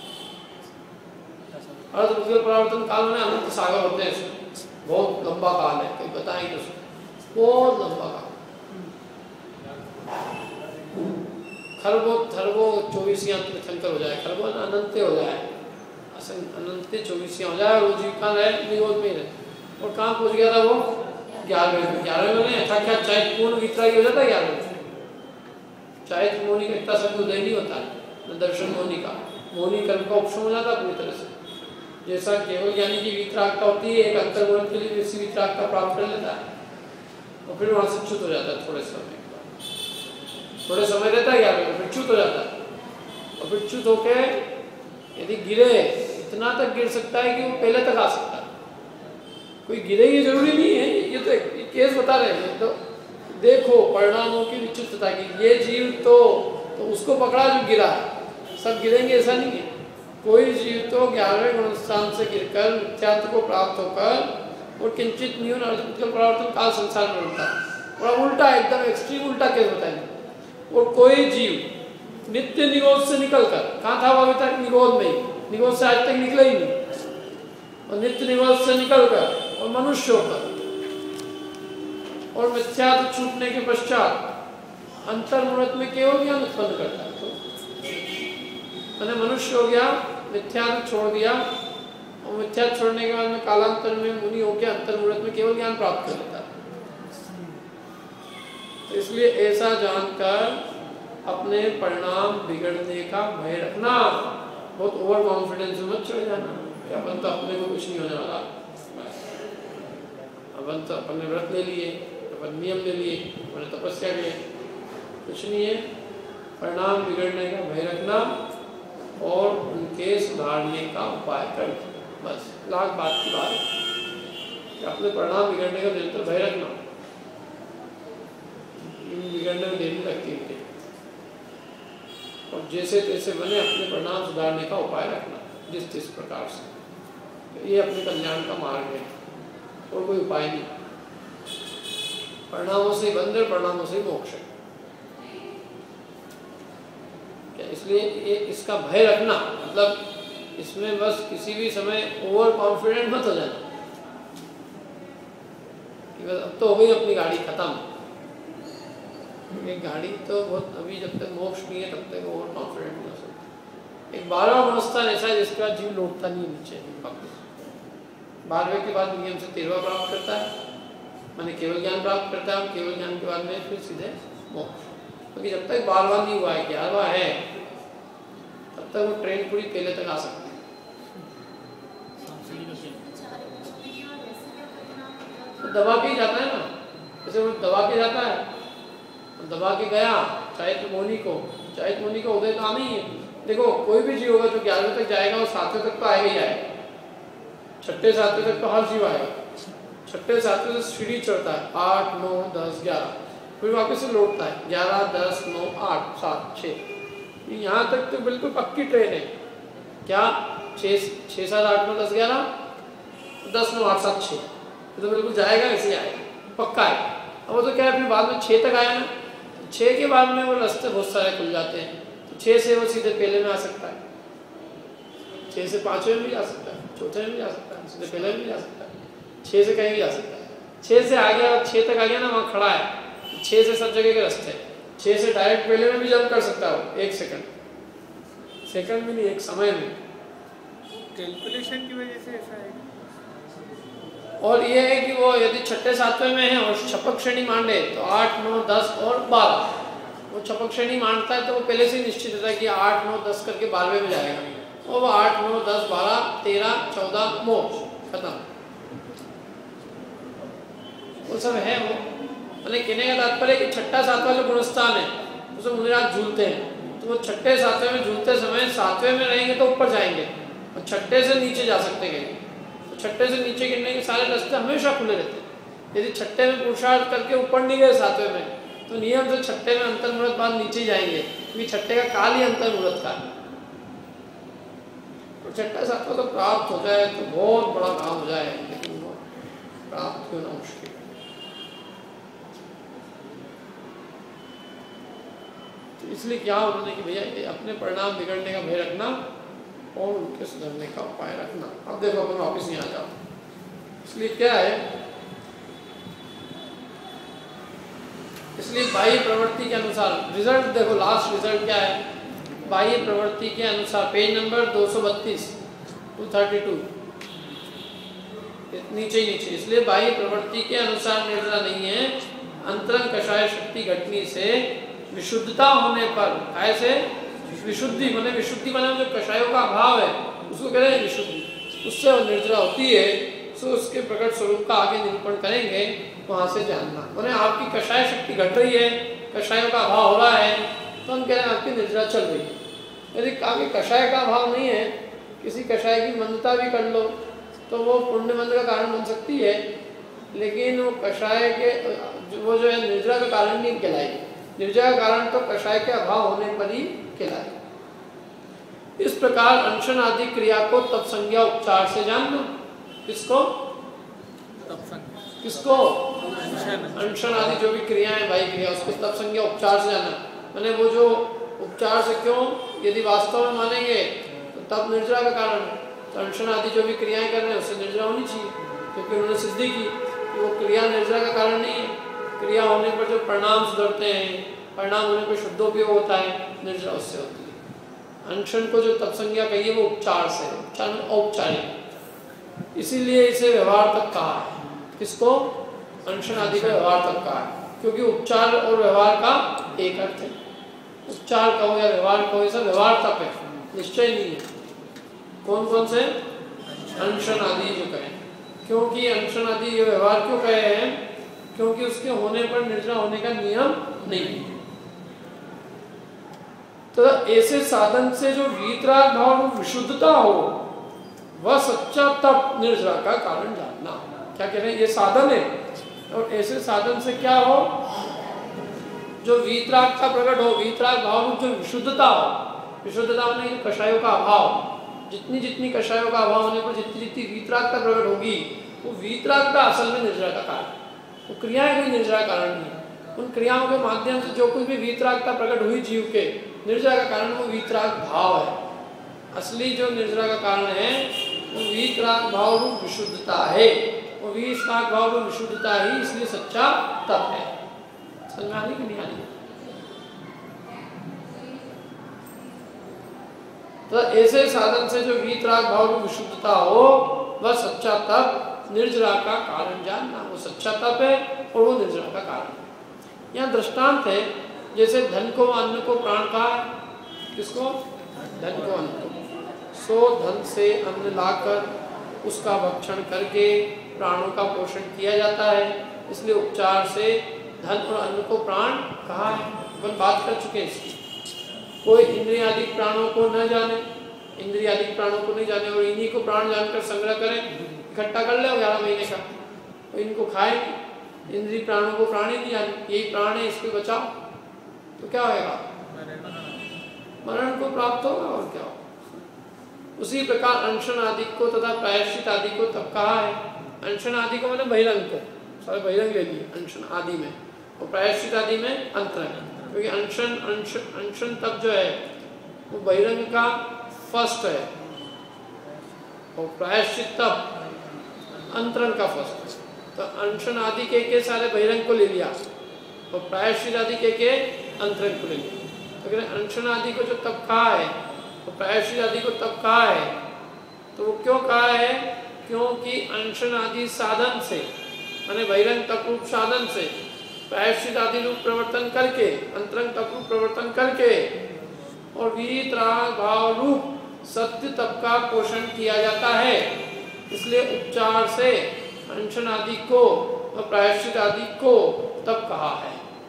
अर्ध पुद्गल परावर्तन काल में अनंत सागर होते हैं, बहुत लंबा काल है, कोई बताएंगे उसको, बहुत लंबा काल, खरबों खरबों चौबीसियां तीर्थंकर हो जाए, खरबों अनंत हो जाए, अनंत चौबीसियां हो जाए, वो जीविका रहे निरोध में रहे। और कहाँ पहुंच गया था वो? ग्यारहवें में। ग्यारहवें में अच्छा क्या चाहे पूर्ण वितरा हो जाता है ग्यारहवें में। चाहे मोहनी का इतना सब उदय नहीं होता है, न दर्शन मोहनी का, मोहनी कर्म का उपशम हो जाता है पूरी तरह से। जैसा केवल ज्ञानी की वितरागता होती है, एक अंतर्गुण के लिए वैसी वितरागता प्राप्त कर लेता है और फिर वहां से च्युत हो जाता है। थोड़े समय थोड़े समय रहता है ग्यारहवें में, फिर च्युत हो जाता है और फिर च्युत होके यदि गिरे इतना तक गिर सकता है कि वो पहले तक आ सकता है। कोई गिरे ये जरूरी नहीं है, ये तो एक केस बता रहे हैं। तो देखो परिणामों की विचित्रता की, ये जीव तो, तो उसको पकड़ा जो गिरा, सब गिरेंगे ऐसा नहीं है। कोई जीव तो ग्यारहवें गुणस्थान से गिरकर मिथ्यात्व को प्राप्त होकर और किंचित न्यून अर्धपुद्गल परावर्तन काल संसार में उल्टा, और उल्टा एकदम एक्सट्रीम उल्टा केस बताएंगे। और कोई जीव नित्य निरोध से निकलकर, कहाँ था वो अभी तक? निरोध में ही, निरोध से आज तक निकला ही नहीं, और नित्य निरोध से निकलकर और मनुष्य होकर और मिथ्यात्व छूटने के पश्चात अंतर्मुहूर्त में केवल ज्ञान उत्पन्न करता है। तो मैंने मनुष्य हो गया, मिथ्यात्व छोड़ दिया, और मिथ्यात्व छोड़ने के बाद में कालांतर में मुनि होकर अंतर्मुहूर्त में केवल ज्ञान प्राप्त कर लेता है। तो इसलिए ऐसा जानकर अपने परिणाम बिगड़ने का भय रखना, बहुत ओवर कॉन्फिडेंस में मत चले जाना कि अपन तो अपने को कुछ नहीं होने वाला, अपन तो अपन ने व्रत ले लिए, अपन नियम ले लिए, अपने तपस्या के, कुछ नहीं है। परिणाम बिगड़ने का भय रखना और उनके सुधारने का उपाय कर, बस लाख बात की बात कि अपने परिणाम बिगड़ने का निरंतर भय रखना। जैसे तैसे बने अपने परिणाम सुधारने का उपाय रखना जिस जिस प्रकार से। तो ये अपने कल्याण का मार्ग है और कोई उपाय नहीं। परिणामों से बंधन, परिणामों से मोक्ष है। क्या इसलिए ये इसका भय रखना, मतलब इसमें बस किसी भी समय ओवर कॉन्फिडेंट मत हो जाना कि बस अब तो हो गई अपनी गाड़ी खत्म। एक गाड़ी तो बहुत अभी जब तक मोक्ष नहीं है तब तक ओवर कॉन्फिडेंट नहीं हो सकता। एक बारहवां मनस्थान ऐसा है जिसका जीव लौटता नहीं नीचे वापस। बारहवें के बाद नियम से तेरहवां प्राप्त करता है, माने केवल ज्ञान प्राप्त करता है। केवल ज्ञान के बाद में फिर सीधे मोक्ष। क्योंकि जब तक बारहवां नहीं हुआ है, ग्यारहवां है, तब तक वो ट्रेन पूरी पहले तक आ सकती है। तो दबा के ही जाता है ना, जैसे वो दबा के जाता है, दबा के गया चाहे तो मोनी को, चाहे मोनी को उदय काम ही है। देखो कोई भी जीव होगा जो ग्यारहवें तक जाएगा वो सातवें तक तो आएगा ही आएगा। छठे सातवें तक तो हर जीव आएगा। छठे सातवें से सीढ़ी चढ़ता है, आठ नौ दस ग्यारह, फिर वापस से लौटता है ग्यारह दस नौ आठ सात छः। यहाँ तक तो बिल्कुल पक्की ट्रेन है। क्या छः छः सात आठ नौ दस ग्यारह दस नौ आठ सात छः, तो बिल्कुल जाएगा ऐसे ही आएगा, पक्का है। अब वो तो क्या है फिर बाद में छः तक आया ना, तो छः के बाद में वो रास्ते बहुत सारे खुल जाते हैं। तो छः से वो सीधे पहले में आ सकता है, छः से पाँचवें में भी जा सकता है, चौथे में भी जा सकता है, सीधे पहले में भी जा सकता है, छः से कहीं भी जा सकता है। छः से आ गया, छः तक आ गया ना, वहाँ खड़ा है, छः से सब जगह के रास्ते हैं। छः से डायरेक्ट पहले में भी जंप कर सकता है वो, एक सेकंड सेकंड में नहीं, एक समय में। कैलकुलेशन की वजह से ऐसा है। और ये है कि वो यदि छठे सातवें में है और छपक श्रेणी मान ले तो आठ नौ दस और बारह, वो छपक श्रेणी मानता है तो वो पहले से ही निश्चित होता है कि आठ नौ दस करके बारहवें में जाएगा। और वो आठ नौ दस बारह तेरह चौदह मोक्ष खत्म, वो सब है। वो मैंने कहने का तात्पर्य कि छठा सातवां जो गुणस्थान है उसे मुनिराज झूलते हैं, तो वो छठे सातवें में झूलते समय सातवें में रहेंगे तो ऊपर जाएंगे और छठे से नीचे जा सकते हैं। तो छठे से नीचे गिरने के सारे रास्ते हमेशा खुले रहते हैं। यदि छठे में पुरुषार्थ करके ऊपर नहीं गए सातवें में, तो नियम से छठे में अंतर्मुहूर्त बाद नीचे जाएंगे, क्योंकि छठे का काल ही अंतर्मुहूर्त का है। तो छठा सातवां तो प्राप्त हो जाए तो बहुत बड़ा काम हो जाए, लेकिन वो प्राप्त क्यों ना मुश्किल। तो इसलिए क्या उन्होंने कि भैया अपने परिणाम बिगड़ने का भय रखना और उनके सुधरने का उपाय रखना। अब देखो अपन वापिस नहीं आ जाओ। इसलिए क्या है, इसलिए बाह्य प्रवृत्ति के अनुसार रिजल्ट देखो, लास्ट रिजल्ट क्या है, बाह्य प्रवृत्ति के अनुसार पेज नंबर दो सौ बत्तीस टू थर्टी टू नीचे ही नीचे। इसलिए बाह्य प्रवृत्ति के अनुसार निर्जरा नहीं है, अंतरंग कषाय शक्ति घटनी से विशुद्धता होने पर, ऐसे विशुद्धि माने विशुद्धि माने जो कषायों का अभाव है उसको कह रहे हैं विशुद्धि, उससे वो निर्जरा होती है। सो उसके प्रकट स्वरूप का आगे निरूपण करेंगे, वहाँ से जानना। माने आपकी कषाय शक्ति घट रही है, कषायों का अभाव हो रहा है, तो हम कह रहे हैं आपकी निर्जरा चल रही है। यदि आपकी कषाय का अभाव नहीं है, किसी कषाय की मंदता भी कर लो तो वो पुण्य मंद का कारण बन सकती है, लेकिन वो कषाय के वो जो है निर्जरा का कारण नहीं कहलाएगी। निर्जरा का कारण तो कषाय के अभाव होने पर ही कहलाए। इस प्रकार अनशन आदि क्रिया को तप संज्ञा उपचार से जानना। किसको? तप संज्ञा। किसको? अनशन आदि जो भी क्रियाएं भाई क्रिया, उसको तप संज्ञा उपचार से जानना। मैंने वो जो उपचार से क्यों, यदि वास्तव में मानेंगे तो तब निर्जरा का कारण, तो अनशन आदि जो भी क्रियाएं कर रहे हैं उससे निर्जरा होनी चाहिए, क्योंकि उन्होंने सिद्धि की कि वो क्रिया निर्जरा का कारण नहीं है। क्रिया होने पर जो परिणाम सुधरते हैं, परिणाम होने पर शुद्धोपयोग होता है, निर्जरा उससे होती है। अनशन को जो तप संज्ञा कही है वो उपचार से, उपचार में औपचारिक, इसीलिए इसे व्यवहार तक कहा है। किसको? अनशन आदि का व्यवहार तक कहा है, क्योंकि उपचार और व्यवहार का एक अर्थ है। उपचार कहो या व्यवहार कहो, ऐसा व्यवहार तक है, निश्चय नहीं है। कौन कौन से? अनशन आदि जो कहे, क्योंकि अनशन आदि ये व्यवहार क्यों कहे हैं, क्योंकि उसके होने पर निर्जरा होने का नियम नहीं है। तो ऐसे साधन से जो वीतराग भाव विशुद्धता हो, वह सच्चा तप निर्जरा का कारण जानना। क्या कह रहे हैं, ये साधन है, और ऐसे साधन से क्या हो, जो वीतराग का प्रकट हो, वीतराग भाव जो विशुद्धता हो, विशुद्धता माने कषायों का अभाव। जितनी जितनी कषायों का अभाव होने पर जितनी जितनी वीतरागता प्रकट होगी, वो वीतरागता असल में निर्जरा का कारण, वो क्रियाएं कोई निर्जरा का कारण नहीं। उन क्रियाओं के माध्यम से जो कुछ भी वीतरागता प्रकट हुई जीव के, निर्जरा का कारण वो वीतराग भाव है। असली जो निर्जरा का कारण है वो वीतराग भाव रूप विशुद्धता है। वो वीतराग भाव रूप विशुद्धता ही इसलिए सच्चा तप है। समझ में आनी कि नहीं आनी? तो ऐसे साधन से जो वीतराग भाव रूप विशुद्धता हो, वह सच्चा तप निर्जरा का कारण जानना, वो सच्चा तप है और वो निर्जरा का कारण। यहाँ दृष्टांत है, जैसे धन को अन्न को प्राण कहा है। किसको? धन को अन्न को। सो धन से अन्न लाकर उसका भक्षण करके प्राणों का पोषण किया जाता है, इसलिए उपचार से धन और अन्न को प्राण कहा है। अपन बात कर चुके हैं इसकी। कोई इंद्रियादिक प्राणों को न जाने, इंद्रियादिक प्राणों को नहीं जाने और इन्हीं को प्राण जानकर संग्रह करें, इकट्ठा कर ले ग्यारह महीने का, तो इनको खाए, इंद्रिय प्राणों को प्राण ही नहीं जाने, यही प्राण है, इसको बचाओ, तो क्या होगा? मरण को प्राप्त होगा और क्या होगा। उसी प्रकार अनशन आदि को तथा प्रायश्चित आदि को तब कहा है। अनशन आदि को मैंने बहिरंग को, सारे बहिरंग ले लिए अनशन आदि में, और प्रायश्चित आदि में अंतरंग। क्योंकि अनशन अनशन अनशन तप जो है वो बहिरंग का फर्स्ट है और प्रायश्चित तप अंतरंग का फर्स्ट है। तो अनशन आदि के के सारे बहिरंग को ले लिया और प्रायश्चित आदि के के अंतरंग को ले लिया। तो अनशन आदि को जो तप कहा है और प्रायश्चित आदि को तप कहा है, तो वो क्यों कहा है? क्योंकि अनशन आदि साधन से, माने बहिरंग तप रूप साधन से प्रायश्चित आदि रूप प्रवर्तन करके, अंतरंग तप रूप प्रवर्तन करके और वीतराग भाव रूप सत्य तप का पोषण किया जाता है। इसलिए उपचार से अनशन आदि को और प्रायश्चित आदि को तप कहा है।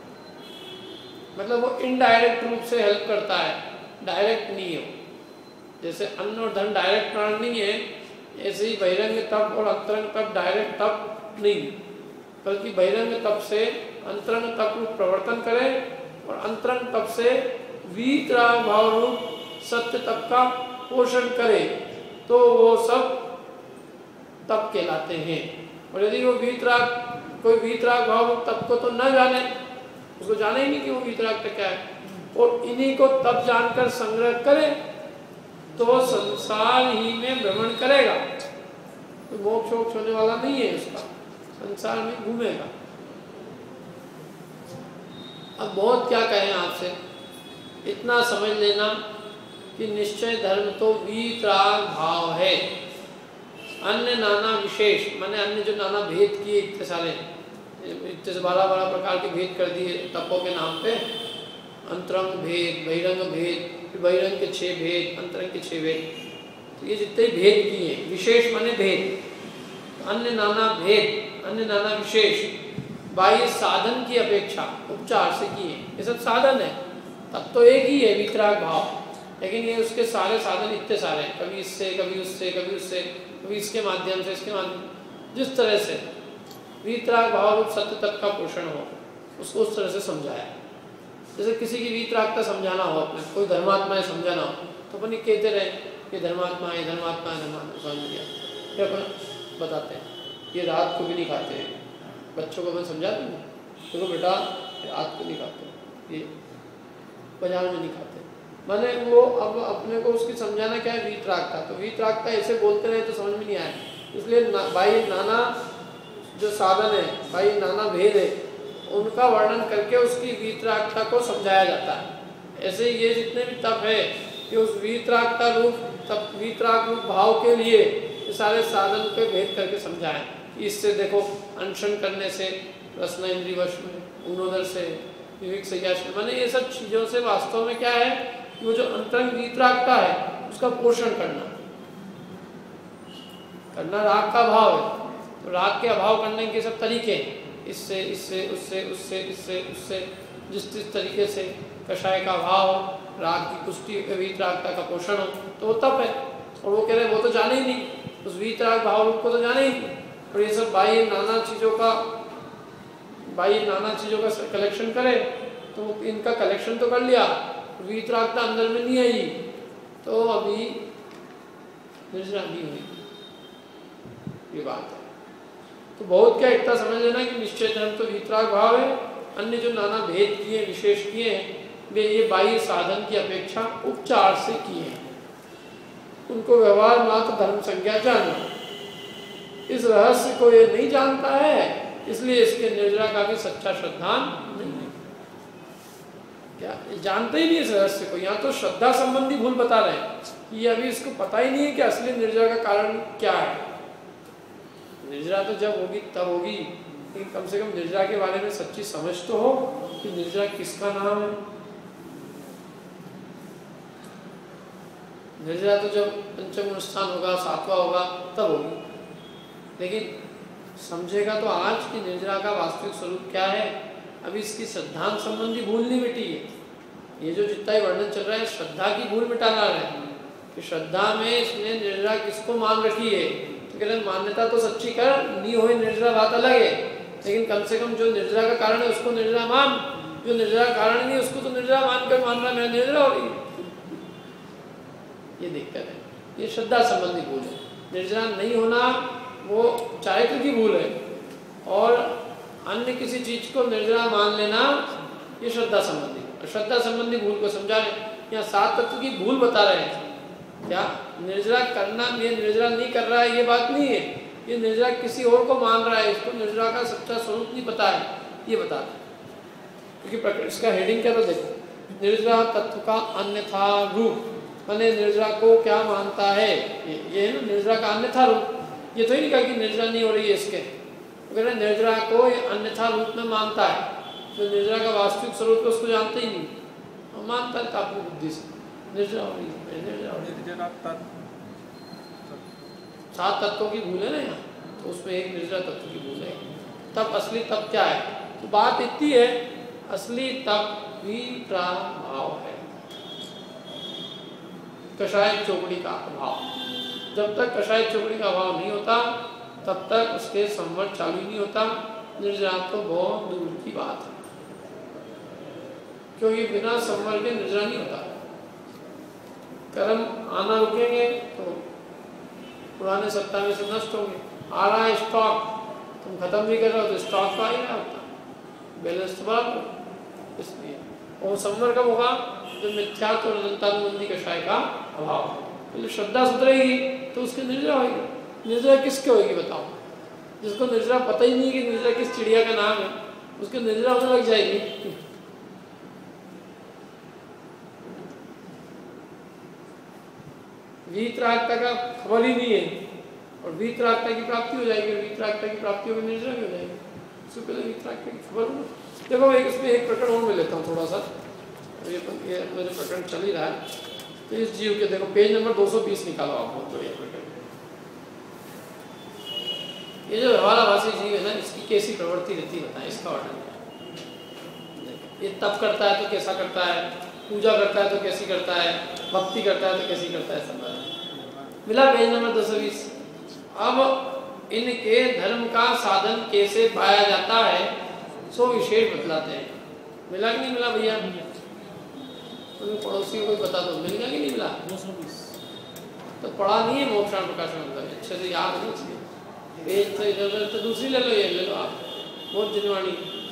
मतलब वो इनडायरेक्ट रूप से हेल्प करता है, डायरेक्ट नहीं है। जैसे अन्न और धन डायरेक्ट प्राण नहीं है, ऐसे ही बहिरंग तप और अंतरंग तप डायरेक्ट तप नहीं, बल्कि बहिरंग तप से अंतरंग तप रूप प्रवर्तन करे और अंतरंग तप से वीतराग भाव रूप सत्य तप का पोषण करे, तो वो सब तप कहलाते हैं। और यदि वो वीतराग, कोई वीतराग भाव रूप तप को तो न जाने, उसको जाने ही नहीं कि वो वीतराग तप क्या है, और इन्हीं को तप जानकर संग्रह करे, तो संसार ही में भ्रमण करेगा। तो मोक्ष मोक्ष होने वाला नहीं है उसका, संसार में घूमेगा। अब बहुत क्या कहें आपसे, इतना समझ लेना कि निश्चय धर्म तो वीतराग भाव है। अन्य नाना विशेष, माने अन्य जो नाना भेद किए, इतने सारे इतने से बारह बारह प्रकार के भेद कर दिए तपों के नाम पे, अंतरंग भेद, बहिरंग भेद, फिर बहिरंग के छह भेद, अंतरंग के छह भेद, तो ये जितने भेद किए, विशेष माने भेद, अन्य नाना भेद, अन्य नाना विशेष बाह्य साधन की अपेक्षा उपचार से किए। ये सब साधन है, तब तो एक ही है वीतराग भाव, लेकिन ये उसके सारे साधन इतने सारे हैं, कभी इससे कभी उससे कभी उससे कभी इसके माध्यम से इसके माध्यम, जिस तरह से वीतराग भाव रूप सत्य तप का पोषण हो, उसको उस तरह से समझाया। जैसे किसी की वीतरागता समझाना हो, अपने कोई धर्मात्मा है समझाना हो, तो अपन कहते रहे कि धर्मात्मा है धर्मात्मा है धर्मात्मा, समझ लिया, फिर अपन बताते हैं ये रात को भी नहीं खाते हैं, बच्चों को अपन समझाते हैं, देखो बेटा रात को नहीं खाते, ये बाजार में नहीं खाते, माने वो अब अपने को उसकी समझाना क्या है, वीतरागता। तो वीतरागता ऐसे बोलते रहे तो समझ में नहीं आए, इसलिए ना, भाई नाना जो साधन है, भाई नाना भेद है, उनका वर्णन करके उसकी वीतरागता को समझाया जाता है। ऐसे ये जितने भी तप है कि उस वीतरागता रूप तप, वीतराग रूप भाव के लिए ये सारे साधन पे भेद करके समझाएं। इससे देखो अनशन करने से रसना इंद्रिय वश में, ऊनोदर से विवेक से ज्ञान, माने ये सब चीज़ों से वास्तव में क्या है कि वो जो अंतरंग वीतरागता है उसका पोषण करना करना राग का भाव है। तो राग के अभाव करने के सब तरीके हैं, इससे इससे उससे उससे इससे उससे, जिस जिस तरीके से कषाय का भाव, राग की पुष्टि, वीतरागता का पोषण हो, तो वो तप है। और वो कह रहे वो तो जाने ही नहीं, उस वीतराग भाव रूप को तो जाने ही नहीं, और ये सब बाह्य नाना चीज़ों का बाह्य नाना चीज़ों का कलेक्शन करे, तो इनका कलेक्शन तो कर लिया, वीतरागता अंदर में नहीं आई, तो अभी निर्जरा नहीं हुई, ये बात है। तो बहुत क्या इतना समझ लेना कि निश्चय धर्म तो वीतराग भाव है। अन्य जो नाना भेद किए, विशेष किए हैं, वे ये बाह्य साधन की अपेक्षा उपचार से किए हैं। उनको व्यवहार मात्र धर्म संज्ञा जानना। इस रहस्य को ये नहीं जानता है, इसलिए इसके निर्जरा का भी सच्चा श्रद्धान नहीं है। क्या जानते ही नहीं इस रहस्य को। यहाँ तो श्रद्धा संबंधी भूल बता रहे हैं कि ये अभी इसको पता ही नहीं है कि असली निर्जरा का कारण क्या है। निर्जरा तो जब होगी तब होगी, लेकिन कम से कम निर्जरा के बारे में सच्ची समझ तो हो कि निर्जरा किसका नाम है। निर्जरा तो जब पंचम अनुष्ठान होगा, सातवां होगा, तब होगी। लेकिन समझेगा तो आज की निर्जरा का वास्तविक स्वरूप क्या है। अभी इसकी श्रद्धांत संबंधी भूल नहीं मिटी है। ये जो जितना ही वर्णन चल रहा है श्रद्धा की भूल मिटाना है कि श्रद्धा में इसने निर्जरा किसको मान रखी है। तो कह रहे मान्यता तो सच्ची कर, नहीं हो निर्जरा बात अलग है, लेकिन कम से कम जो निर्जरा का कारण है उसको निर्जरा मान, जो निर्जरा कारण नहीं उसको तो निर्जरा मान कर मान रहा मेरा निर्जरा हो रही। ये दिक्कत है, ये श्रद्धा संबंधी भूल है। निर्जरा नहीं होना वो चारित्र की भूल है, और अन्य किसी चीज को निर्जरा मान लेना ये श्रद्धा संबंधी। श्रद्धा संबंधी भूल को समझा रहे यहाँ सात तत्व की भूल बता रहे हैं। क्या निर्जरा करना, ये निर्जरा नहीं कर रहा है ये बात नहीं है, ये निर्जरा किसी और को मान रहा है, इसको निर्जरा का सच्चा स्वरूप नहीं पता है, ये बता रहे। क्योंकि इसका हेडिंग क्या था देखो, निर्जरा तत्व का अन्यथा रूप, मैंने निर्जरा को क्या मानता है, ये, ये है ना निर्जरा का अन्यथा रूप। ये तो ही नहीं कहा कि निर्जरा नहीं हो रही है इसके, तो कह रहे निर्जरा को ये अन्यथा रूप में मानता है। तो निर्जरा का वास्तविक स्वरूप तो उसको जानते ही नहीं, और मानता है तो अपनी बुद्धि से निर्जरा हो रही है, निर्जरा हो रही है। सात तत्वों की भूल है ना यहाँ, तो उसमें एक निर्जरा तत्व की भूल है। तब असली तब क्या है, तो बात इतनी है, असली तब वीतराग है, कषाय चौकड़ी का अभाव। जब तक कषाय चौकड़ी का अभाव नहीं होता तब तक उसके संवर चालू नहीं होता। निर्जरा तो बहुत दूर की बात है, क्योंकि बिना संवर के निर्जरा नहीं होता। कर्म आना रुकेंगे तो पुराने सत्ता में से नष्ट होंगे। आ रहा है स्टॉक, तुम खत्म नहीं कर रहे हो तो स्टॉक का ही ना होता, बैलेंस तो बराबर। इसलिए और संवर कब होगा, जो मिथ्यात्व और अनंतानुबंधी कषाय का अभाव। पहले श्रद्धा सुधरेगी तो उसकी निर्जरा होगी। निर्जरा किसके होगी बताओ, जिसको निर्जरा पता ही नहीं कि निर्जरा किस चिड़िया का नाम है, उसकी निर्जरा होने लग जाएगी। वीतरागता का खबर ही नहीं है, और वीतरागता की प्राप्ति हो जाएगी, वीतरागता की प्राप्ति होगी निर्जरा भी हो जाएगी। उससे पहले वीतरागता की खबर हो। देखो एक इसमें एक प्रकरण और मैं लेता हूँ थोड़ा सा, ये ये मेरे प्रकरण चल ही रहा है। तो इस जीव के देखो पेज नंबर दो सौ बीस निकालो आप, बहुत बढ़िया प्रकरण। ये जो व्यवहाराभासी जीव है ना, इसकी कैसी प्रवृत्ति रहती है बताएं, इसका वर्णन। ये तप करता है तो कैसा करता है, पूजा करता है तो कैसी करता है, भक्ति करता है तो कैसी करता है, सब मिला पेज नंबर दो सौ बीस। अब इनके धर्म का साधन कैसे पाया जाता है सो विशेष बतलाते हैं। मिला कि नहीं मिला भैया, तो पड़ोसी को बता दो मिल गया कि नहीं मिला। तो पढ़ा नहीं है मोक्षाण प्रकाशन अंदर, अच्छे से याद नहीं चाहिए। पेज तो इधर तो दूसरी ले लो, ये ले लो आप, बहुत जिनवाणी।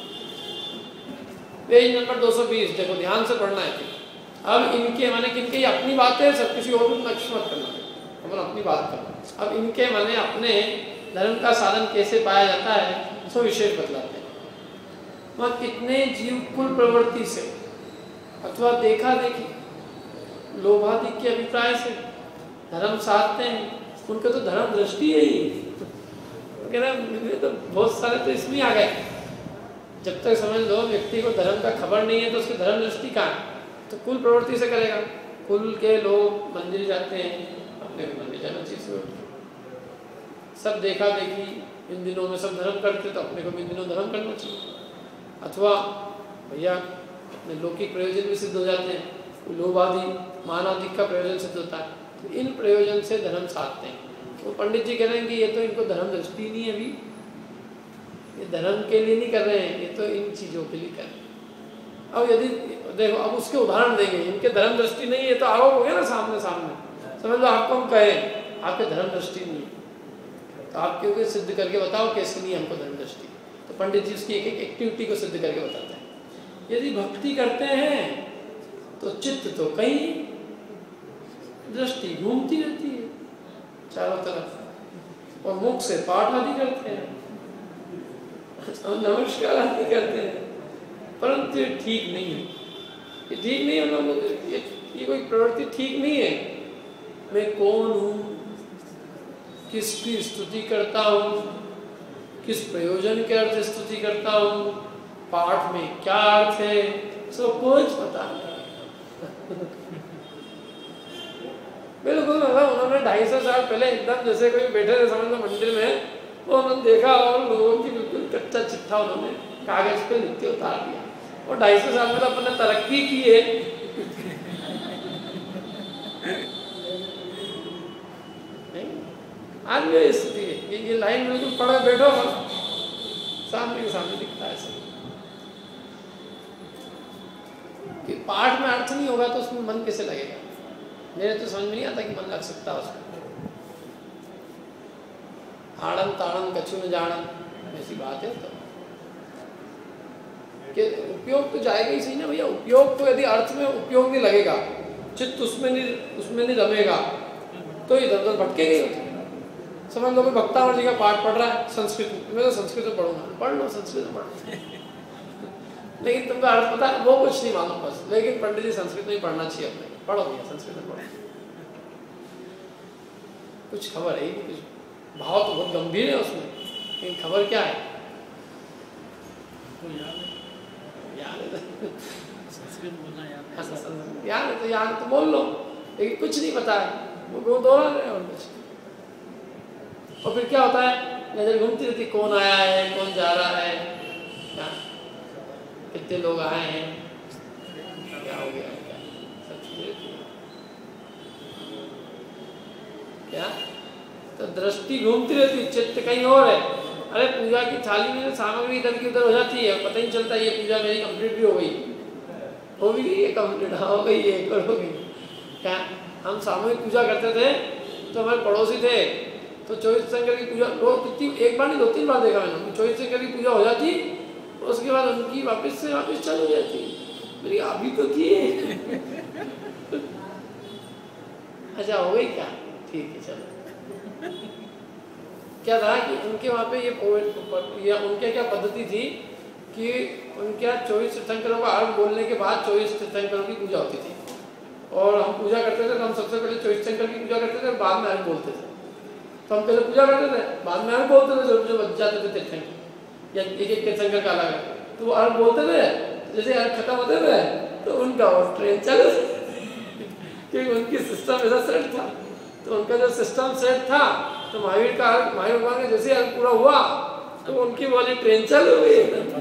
पेज नंबर दो सौ बीस देखो, ध्यान से पढ़ना है। अब इनके माने किनके, अपनी बातें सब किसी और को नक्श मत करना, अपन अपनी बात करना। अब इनके माने अपने धर्म का साधन कैसे पाया जाता है सो विशेष बतलाते हैं। वह कितने जीव कुल प्रवृत्ति से अथवा देखा देखी लोभादि के अभिप्राय से धर्म साधते हैं, उनके तो धर्म दृष्टि है ही। कह रहे तो बहुत सारे तो इसमें आ गए। जब तक समझ लो व्यक्ति को धर्म का खबर नहीं है तो उसकी धर्म दृष्टि कहाँ है, तो कुल प्रवृत्ति से करेगा। कुल के लोग मंदिर जाते हैं, अपने को मंदिर जाना चाहिए। सब देखा देखी इन दिनों में सब धर्म करते, तो अपने को भी इन दिनों धर्म करना चाहिए। अथवा भैया अपने लौकिक प्रयोजन भी सिद्ध हो जाते हैं, लोभ आदि मान आदि का प्रयोजन सिद्ध होता है, तो इन प्रयोजन से धर्म साधते हैं। तो पंडित जी कह रहे हैं कि ये तो इनको धर्म दृष्टि नहीं है, अभी, ये धर्म के लिए नहीं कर रहे हैं, ये तो इन चीज़ों के लिए कर रहे हैं। अब यदि देखो, अब उसके उदाहरण देंगे, इनके धर्म दृष्टि नहीं है तो आरोप हो गया ना सामने सामने। समझ लो आपको हम कहें आपके धर्म दृष्टि नहीं है, तो आप क्योंकि सिद्ध करके बताओ कैसे नहीं हमको धर्म दृष्टि। तो पंडित जी उसकी एक एक एक्टिविटी को सिद्ध करके बताते हैं। यदि भक्ति करते हैं तो चित्त तो कहीं, दृष्टि घूमती रहती है चारों तरफ, और मुख से पाठ आदि करते हैं और नमस्कार आदि करते हैं, परंतु ये ठीक नहीं है। ये ठीक नहीं है, लोगों ये, ये कोई प्रवृत्ति ठीक नहीं है। मैं कौन हूँ, किसकी स्तुति करता हूँ, किस प्रयोजन के अर्थ स्तुति करता हूँ, पाठ में क्या अर्थ है, सब कुछ पता नहीं। बिल्कुल मतलब उन्होंने ढाई सौ साल पहले एकदम जैसे कोई बैठे थे समझ लो मंदिर में, वो उन्होंने देखा और लोगों की बिल्कुल कच्चा चिट्ठा उन्होंने कागज पे लिख के उतार दिया। और ढाई सौ साल में तो अपन ने तरक्की की है। नहीं, आज भी स्थिति है। ये, ये लाइन बिल्कुल पढ़े बैठो, सामने के सामने दिखता है सब कि पाठ में अर्थ नहीं होगा तो उसमें मन कैसे लगेगा। मेरे तो समझ में नहीं आता कि मन लग सकता उसमें। आड़न ताड़न कछु न जानन, ऐसी बात है। तो कि उपयोग तो जाएगा ही सही ना भैया। उपयोग तो यदि अर्थ में उपयोग नहीं लगेगा, चित्त उसमें नहीं उसमें नहीं रमेगा, तो इधर उधर भटकेगी। समझ लो कोई भक्तावर जी का पाठ पढ़ रहा है संस्कृत में, मैं तो संस्कृत में पढ़ूंगा, पढ़ लो संस्कृत में पढ़ लेकिन तुमको अर्थ पता है वो कुछ नहीं मालूम बस। लेकिन पंडित जी संस्कृत में ही पढ़ना चाहिए अपने, पढ़ो भैया संस्कृत में पढ़ो। कुछ खबर है ही नहीं, कुछ भाव तो बहुत गंभीर है उसमें, लेकिन खबर क्या है याद है संस्कृत बोलना याद है, याद है तो याद तो बोल लो, लेकिन कुछ नहीं पता है, वो दोहरा रहे और कुछ। और फिर क्या होता है, नजर घूमती रहती कौन आया है कौन जा रहा है, क्या कितने लोग आए हैं, क्या हो गया, क्या सब चीजें क्या। तो दृष्टि घूमती रहती, चित्त कहीं और है। अरे पूजा की थाली में सामग्री इधर की उधर हो जाती है, पता ही चलता है ये पूजा मेरी कंप्लीट भी हो गई, हो भी गई है कंप्लीट, हाँ हो गई है एक और हो गई। क्या हम सामूहिक पूजा करते थे तो हमारे पड़ोसी थे, तो चौबीस शंकर की पूजा रोज कितनी, एक बार नहीं दो तीन बार देखा मैंने, चौबीस शंकर की पूजा हो जाती, उसके बाद उनकी वापस से वापस चालू हो जाती। मेरी अभी तो की अच्छा हो गई क्या, ठीक है चलो। क्या था कि उनके वहाँ पे ये या उनके क्या पद्धति थी कि उनके यहाँ चौबीस तीर्थंकरों का अर्घ बोलने के बाद चौबीस तीर्थंकरों की पूजा होती थी, और हम पूजा करते थे तो हम सबसे पहले चौबीस तीर्थंकर की पूजा करते थे, बाद में अर्घ बोलते थे। तो हम पहले पूजा करते थे, बाद में अर्घ बोलते थे, जब जो बच जाते थे तीर्थंकर या एक एक तीर्थंकर का अलग है, तो वो अर्घ बोलते थे, जैसे अर्घ खत्म होते थे तो उनका और ट्रेन चल क्योंकि उनकी सिस्टम ऐसा सेट था। तो उनका जो सिस्टम सेट था, तो महावीर का अर्घ, महावीर भगवान का जैसे अर्घ पूरा हुआ तो उनकी वाली ट्रेन चालू हुई एकदम।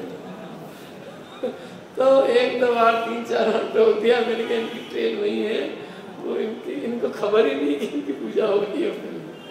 तो एक दो बार तीन चार बार टोक दिया मैंने कहा इनकी ट्रेन वही है, वो इनकी इनको खबर ही नहीं कि इनकी पूजा हो रही है।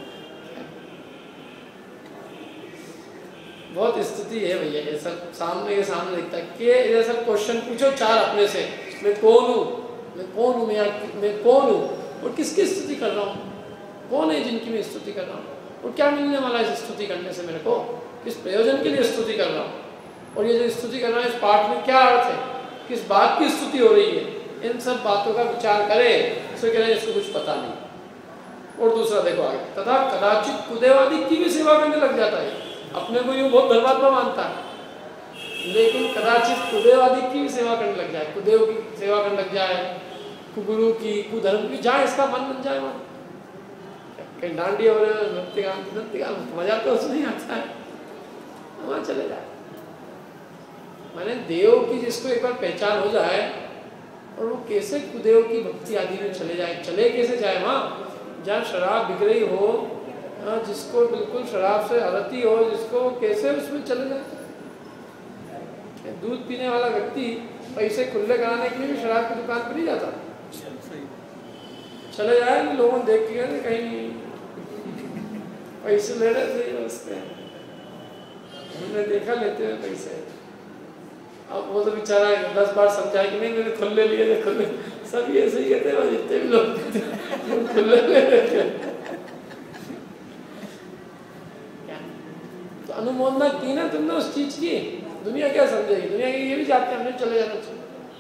बहुत स्थिति है भैया, ये सब सामने के सामने दिखता है कि ये सब क्वेश्चन पूछो चार अपने से, मैं कौन हूँ, मैं कौन हूँ, मैं मैं कौन हूँ और किसकी स्तुति कर रहा हूँ, कौन है जिनकी मैं स्तुति कर रहा हूँ, और क्या मिलने वाला है इस स्तुति करने से मेरे को, किस प्रयोजन के लिए स्तुति कर रहा हूँ, और ये जो स्तुति कर रहा है इस पाठ में क्या अर्थ है, किस बात की स्तुति हो रही है, इन सब बातों का विचार करे। तो कह रहे हैं इसको कुछ पता नहीं। और दूसरा देखो आगे, तथा कदाचित कुदेवादि की भी सेवा करने लग जाता है। अपने को यूँ बहुत धर्मात्मा मानता है, लेकिन कदाचित कुदेवादि की भी सेवा करने लग जाए, कुदेव की सेवा करने लग जाए, कुगुरु की, कुधर्म की, जहाँ इसका मन बन जाए वहाँ कहीं डांडी हो रहे हैं, नृत्य गान नृत्य गान मजा तो उसमें नहीं आता है, वहाँ चले जाए। मैंने देव की जिसको एक बार पहचान हो जाए और वो कैसे कुदेव की भक्ति आदि में चले जाए, चले कैसे जाए वहाँ जहाँ शराब बिक रही हो, जिसको बिल्कुल शराब से हरती हो, जिसको कैसे उसमें चले जाए। दूध पीने वाला व्यक्ति पैसे खुले कराने के लिए भी शराब की दुकान पर नहीं जाता, चले जाए लोगों ने देख के कहीं पैसे ले रहे थे उससे, हमने देखा लेते हुए पैसे। अब वो तो बेचारा दस बार समझाए कि नहीं मैंने खुले लिए थे, खुले सब ये ऐसे ही कहते हैं, जितने भी लोग कहते हैं खुले लिए। तो अनुमोदना की ना तुमने उस चीज की, दुनिया क्या समझेगी? दुनिया ये भी चाहते हैं हमने चले जाना चाहिए,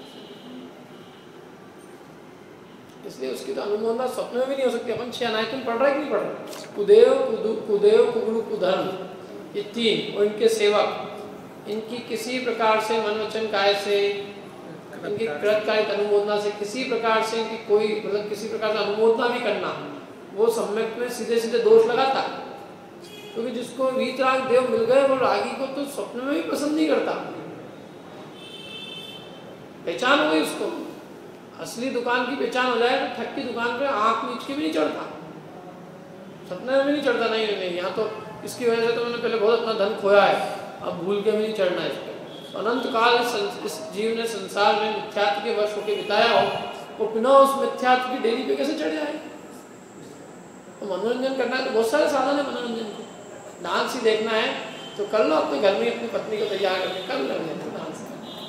इसलिए उसकी तो अनुमोदना स्वप्न में भी नहीं हो सकती। अपन छह अनायतन पढ़ रहा है कि नहीं पढ़ रहा? कुदेव कुदेव कुगुरु कुधर्म, ये तीन और इनके सेवक, इनकी किसी प्रकार से मन वचन काय से, इनकी कृतकालिक अनुमोदना से किसी प्रकार से इनकी कोई मतलब किसी प्रकार से अनुमोदना भी करना, वो सम्यक में सीधे सीधे दोष लगाता है। क्योंकि जिसको वीतराग देव मिल गए वो रागी को तो स्वप्न में भी पसंद नहीं करता। पहचान हो गई उसको, असली दुकान की पहचान हो जाए तो ठग की दुकान पे आंख नीच के भी नहीं चढ़ता, सपने में भी नहीं चढ़ता। नहीं नहीं यहाँ तो इसकी वजह से तो मैंने पहले बहुत अपना धन खोया है, अब भूल के भी नहीं चढ़ना इस पर। अनंत काल इस जीव ने संसार में मिथ्यात्व के वश होकर बिताया हो, वो पुनः उस मिथ्यात्व की डेरी पे कैसे चढ़ जाए? तो मनोरंजन करना है तो बहुत सारे साधन है मनोरंजन के। डांस ही देखना है तो कर लो, अपने घर में अपनी पत्नी को तैयार करके कर लो डांस।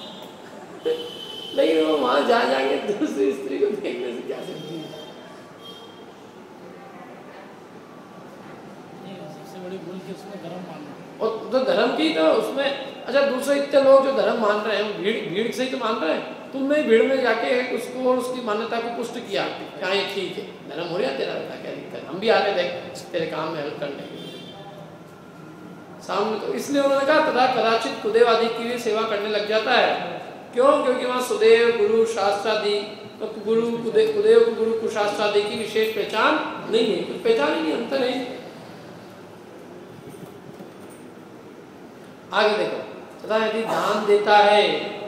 नहीं वो वहां जा जाके दूसरी स्त्री को देखने से क्या सिद्धि है? सबसे बड़ी भूल कि उसमें धर्म मानना, और तो धर्म की तो उसमें अच्छा दूसरे इतने लोग जो धर्म मान रहे हैं भीड़ भीड़ से ही तो मान रहे हैं। तुमने भीड़ में जाके उसको और उसकी मान्यता को पुष्ट किया, क्या ये ठीक है, धर्म हो रहा तेरा बेटा, क्या दिक्कत, हम भी आ रहे देख तेरे काम में हेल्प करने के लिए सामने। तो इसलिए उन्होंने कहा तथा कदाचित कुदेव आदि की भी सेवा करने लग जाता है। क्यों? क्योंकि वहाँ सुदेव गुरु शास्त्रादि तो गुरु कुदेव कुदेव गुरु कुशास्त्रादि की विशेष पहचान नहीं है, कुछ पहचान ही नहीं, अंतर नहीं। आगे देखो, तथा यदि दान देता है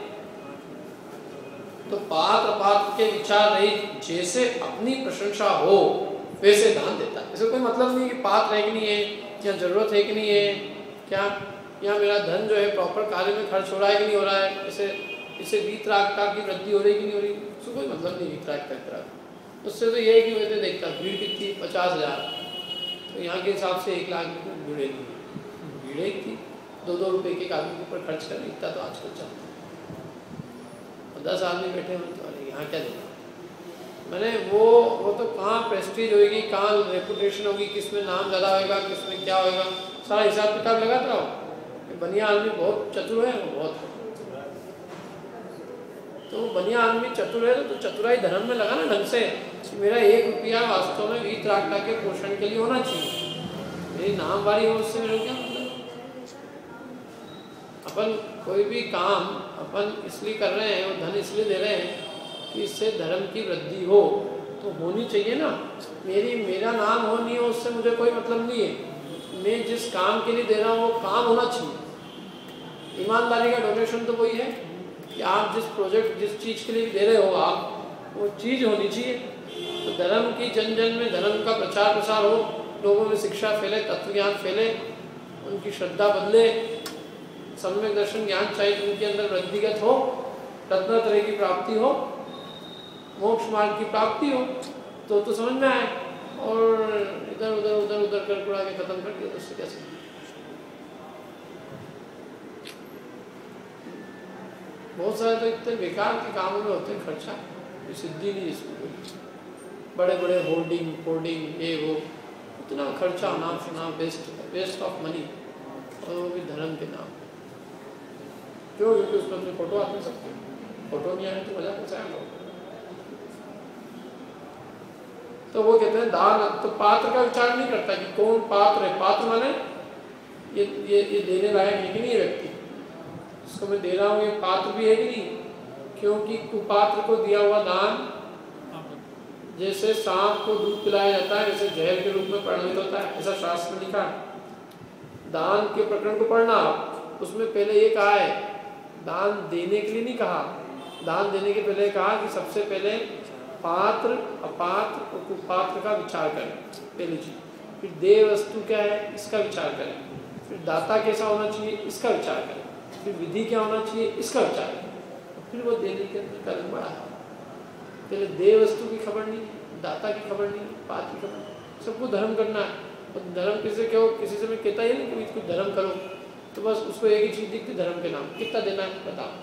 तो पात्र पात्र के विचार रहित जैसे अपनी प्रशंसा हो वैसे दान देता है। इसका कोई मतलब नहीं कि पात्र है कि नहीं है, क्या जरूरत है कि नहीं है, क्या यहाँ मेरा धन जो है प्रॉपर कार्य में खर्च हो रहा है कि नहीं हो रहा है, इसे इसे वीतरागता की वृद्धि हो रही कि नहीं हो रही, उसको कोई मतलब नहीं वीतरागता तरह। उससे तो ये है कि वैसे देखता भीड़ कितनी पचास हजार तो यहाँ के हिसाब से एक लाख भीड़े नहीं भीड़े थी, दो दो रुपये के आदमी के ऊपर खर्च करने इतना तो आजकल चलता है। दस आदमी बैठे हुए तो अरे यहाँ क्या देना मैंने, वो वो तो कहाँ प्रेस्टीज होगी, कहाँ रेपुटेशन होगी, किस में नाम ज़्यादा होगा, किस में क्या होगा, सारा हिसाब किताब लगाता रहो। बनिया आदमी बहुत चतुर है, वो बहुत तो बनिया आदमी चतुर है तो चतुराई धर्म में लगा ना ढंग से कि मेरा एक रुपया वास्तव में वीतरागता के पोषण के लिए होना चाहिए, मेरी नाम वाली हो उससे मेरे क्या मतलब। अपन कोई भी काम अपन इसलिए कर रहे हैं और धन इसलिए दे रहे हैं कि इससे धर्म की वृद्धि हो, तो होनी चाहिए ना। मेरी मेरा नाम हो नहीं हो उससे मुझे कोई मतलब नहीं है, मैं जिस काम के लिए दे रहा हूँ वो काम होना चाहिए। ईमानदारी का डोनेशन तो वही है कि आप जिस प्रोजेक्ट जिस चीज़ के लिए दे रहे हो आप वो चीज़ होनी चाहिए। तो धर्म की जन जन में धर्म का प्रचार प्रसार हो, लोगों में शिक्षा फैले, तत्व ज्ञान फैले, उनकी श्रद्धा बदले, सम्यक दर्शन ज्ञान चाहिए उनके अंदर वृद्धिगत हो, रत्न तरह की प्राप्ति हो, मोक्ष मार्ग की प्राप्ति हो, तो तो समझ में आए। और इधर उधर उधर उधर कर कुड़ा के खत्म कर दिया तो उससे कैसे। बहुत सारे तो इतने बेकार के कामों में होते हैं खर्चा, सिद्धि नहीं इसमें, बड़े बड़े होर्डिंग होर्डिंग ये वो इतना खर्चा नाम सुना, वेस्ट वेस्ट ऑफ मनी, और वो भी धर्म के नाम। क्यों? क्योंकि उसमें अपने फोटो आते सकते, फोटो नहीं आए तो मजा कैसा है। तो वो कहते हैं दान, तो पात्र का विचार नहीं करता कि कौन पात्र है। पात्र माने ये ये ये देने लायक है कि नहीं व्यक्ति, इसको मैं दे रहा हूँ, ये पात्र भी है कि नहीं। क्योंकि कुपात्र को दिया हुआ दान जैसे सांप को दूध पिलाया जाता है वैसे जहर के रूप में परिणमित होता है, ऐसा शास्त्र में लिखा है। दान के प्रकरण को पढ़ना, उसमें पहले ये कहा है दान देने के लिए नहीं कहा, दान देने के पहले कहा कि सबसे पहले पात्र अपात्र और कुपात्र का विचार करें पहली चीज, फिर देय वस्तु क्या है इसका विचार करें, फिर दाता कैसा होना चाहिए इसका विचार करें, फिर विधि क्या होना चाहिए इसका विचार करें, फिर वो देने के अंदर कदम बढ़ा। पहले देय वस्तु की खबर नहीं, दाता की खबर नहीं, पात्र की खबर नहीं, सबको धर्म करना है। और धर्म किसी से क्यों किसी से मैं कहता ही नहीं कि कुछ धर्म करो, तो बस उसको एक ही चीज़ दिखती धर्म के नाम, कितना देना है बताओ,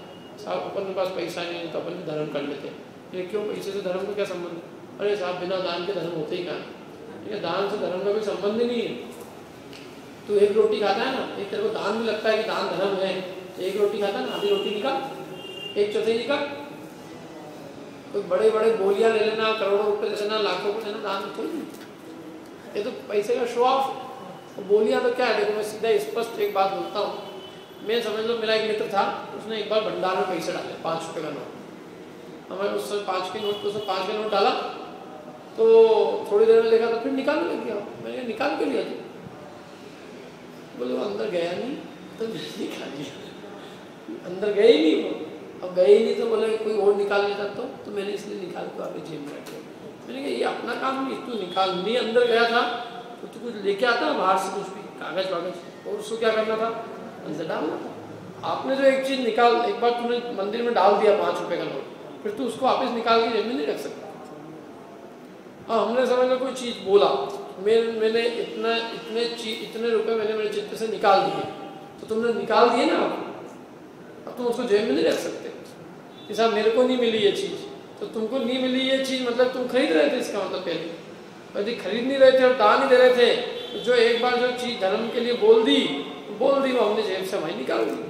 साहब अपन के पास पैसा नहीं है तो अपन धर्म कर लेते हैं। ये क्यों, पैसे से धर्म का क्या संबंध? अरे साहब बिना दान के धर्म होते ही कहाँ? ये दान से धर्म का कोई संबंध ही नहीं है। तू एक रोटी खाता है ना, एक तेरे को दान भी लगता है कि दान धर्म है, एक रोटी खाता है ना, आधी रोटी निकाल, एक चौथाई निकाल। कोई बड़े बड़े गोलियां ले लेना, करोड़ों रुपए ले लेना, लाखों रुपए लेना, दान थोड़ी नहीं। ये तो पैसे का शो ऑफ। बोलियां तो क्या है, देखो मैं सीधा स्पष्ट एक बात बोलता हूँ। मैं समझ लो मेरा एक मित्र था, उसने एक बार भंडार में पैसे डाले, पाँच रुपये का नोट। हमें उस समय पाँच के नोट, उसने पाँच के नोट डाला तो थोड़ी देर में देखा तो फिर निकालने लग गया। मैंने निकाल के लिया, तो बोले वो अंदर गया नहीं तो मैंने निकाल लिया। अंदर गए ही नहीं वो, अब गए ही नहीं तो बोले कोई और निकाल लेता तो, तो मैंने इसलिए निकाल के आपके जेब में रखे। मैंने कहा ये अपना काम नहीं, तू निकाल। नहीं अंदर गया था तो तू कुछ लेके आता ना बाहर से, कुछ भी कागज वागज, और उसको क्या करना था, अंदर डालना था। आपने जो एक चीज़ निकाल, एक बार तूने मंदिर में डाल दिया पाँच रुपये का नोट, फिर तू उसको वापस निकाल के जेब में नहीं रख सकता। हाँ, हमने समझ लो कोई चीज़ बोला, मैं मैंने इतना इतने चीज इतने रुपए मैंने मेरे चित्र से निकाल दिए, तो तुमने निकाल दिए ना, अब तुम उसको जेब में नहीं रख सकते कि साहब मेरे को नहीं मिली ये चीज़। तो तुमको नहीं मिली ये चीज़ मतलब तुम खरीद रहे थे, इसका मतलब पहले यदि खरीद नहीं रहे थे और दान नहीं दे रहे थे, तो जो एक बार जो चीज़ धर्म के लिए बोल दी बोल दी वो हमने जेब से वहीं निकाल दी।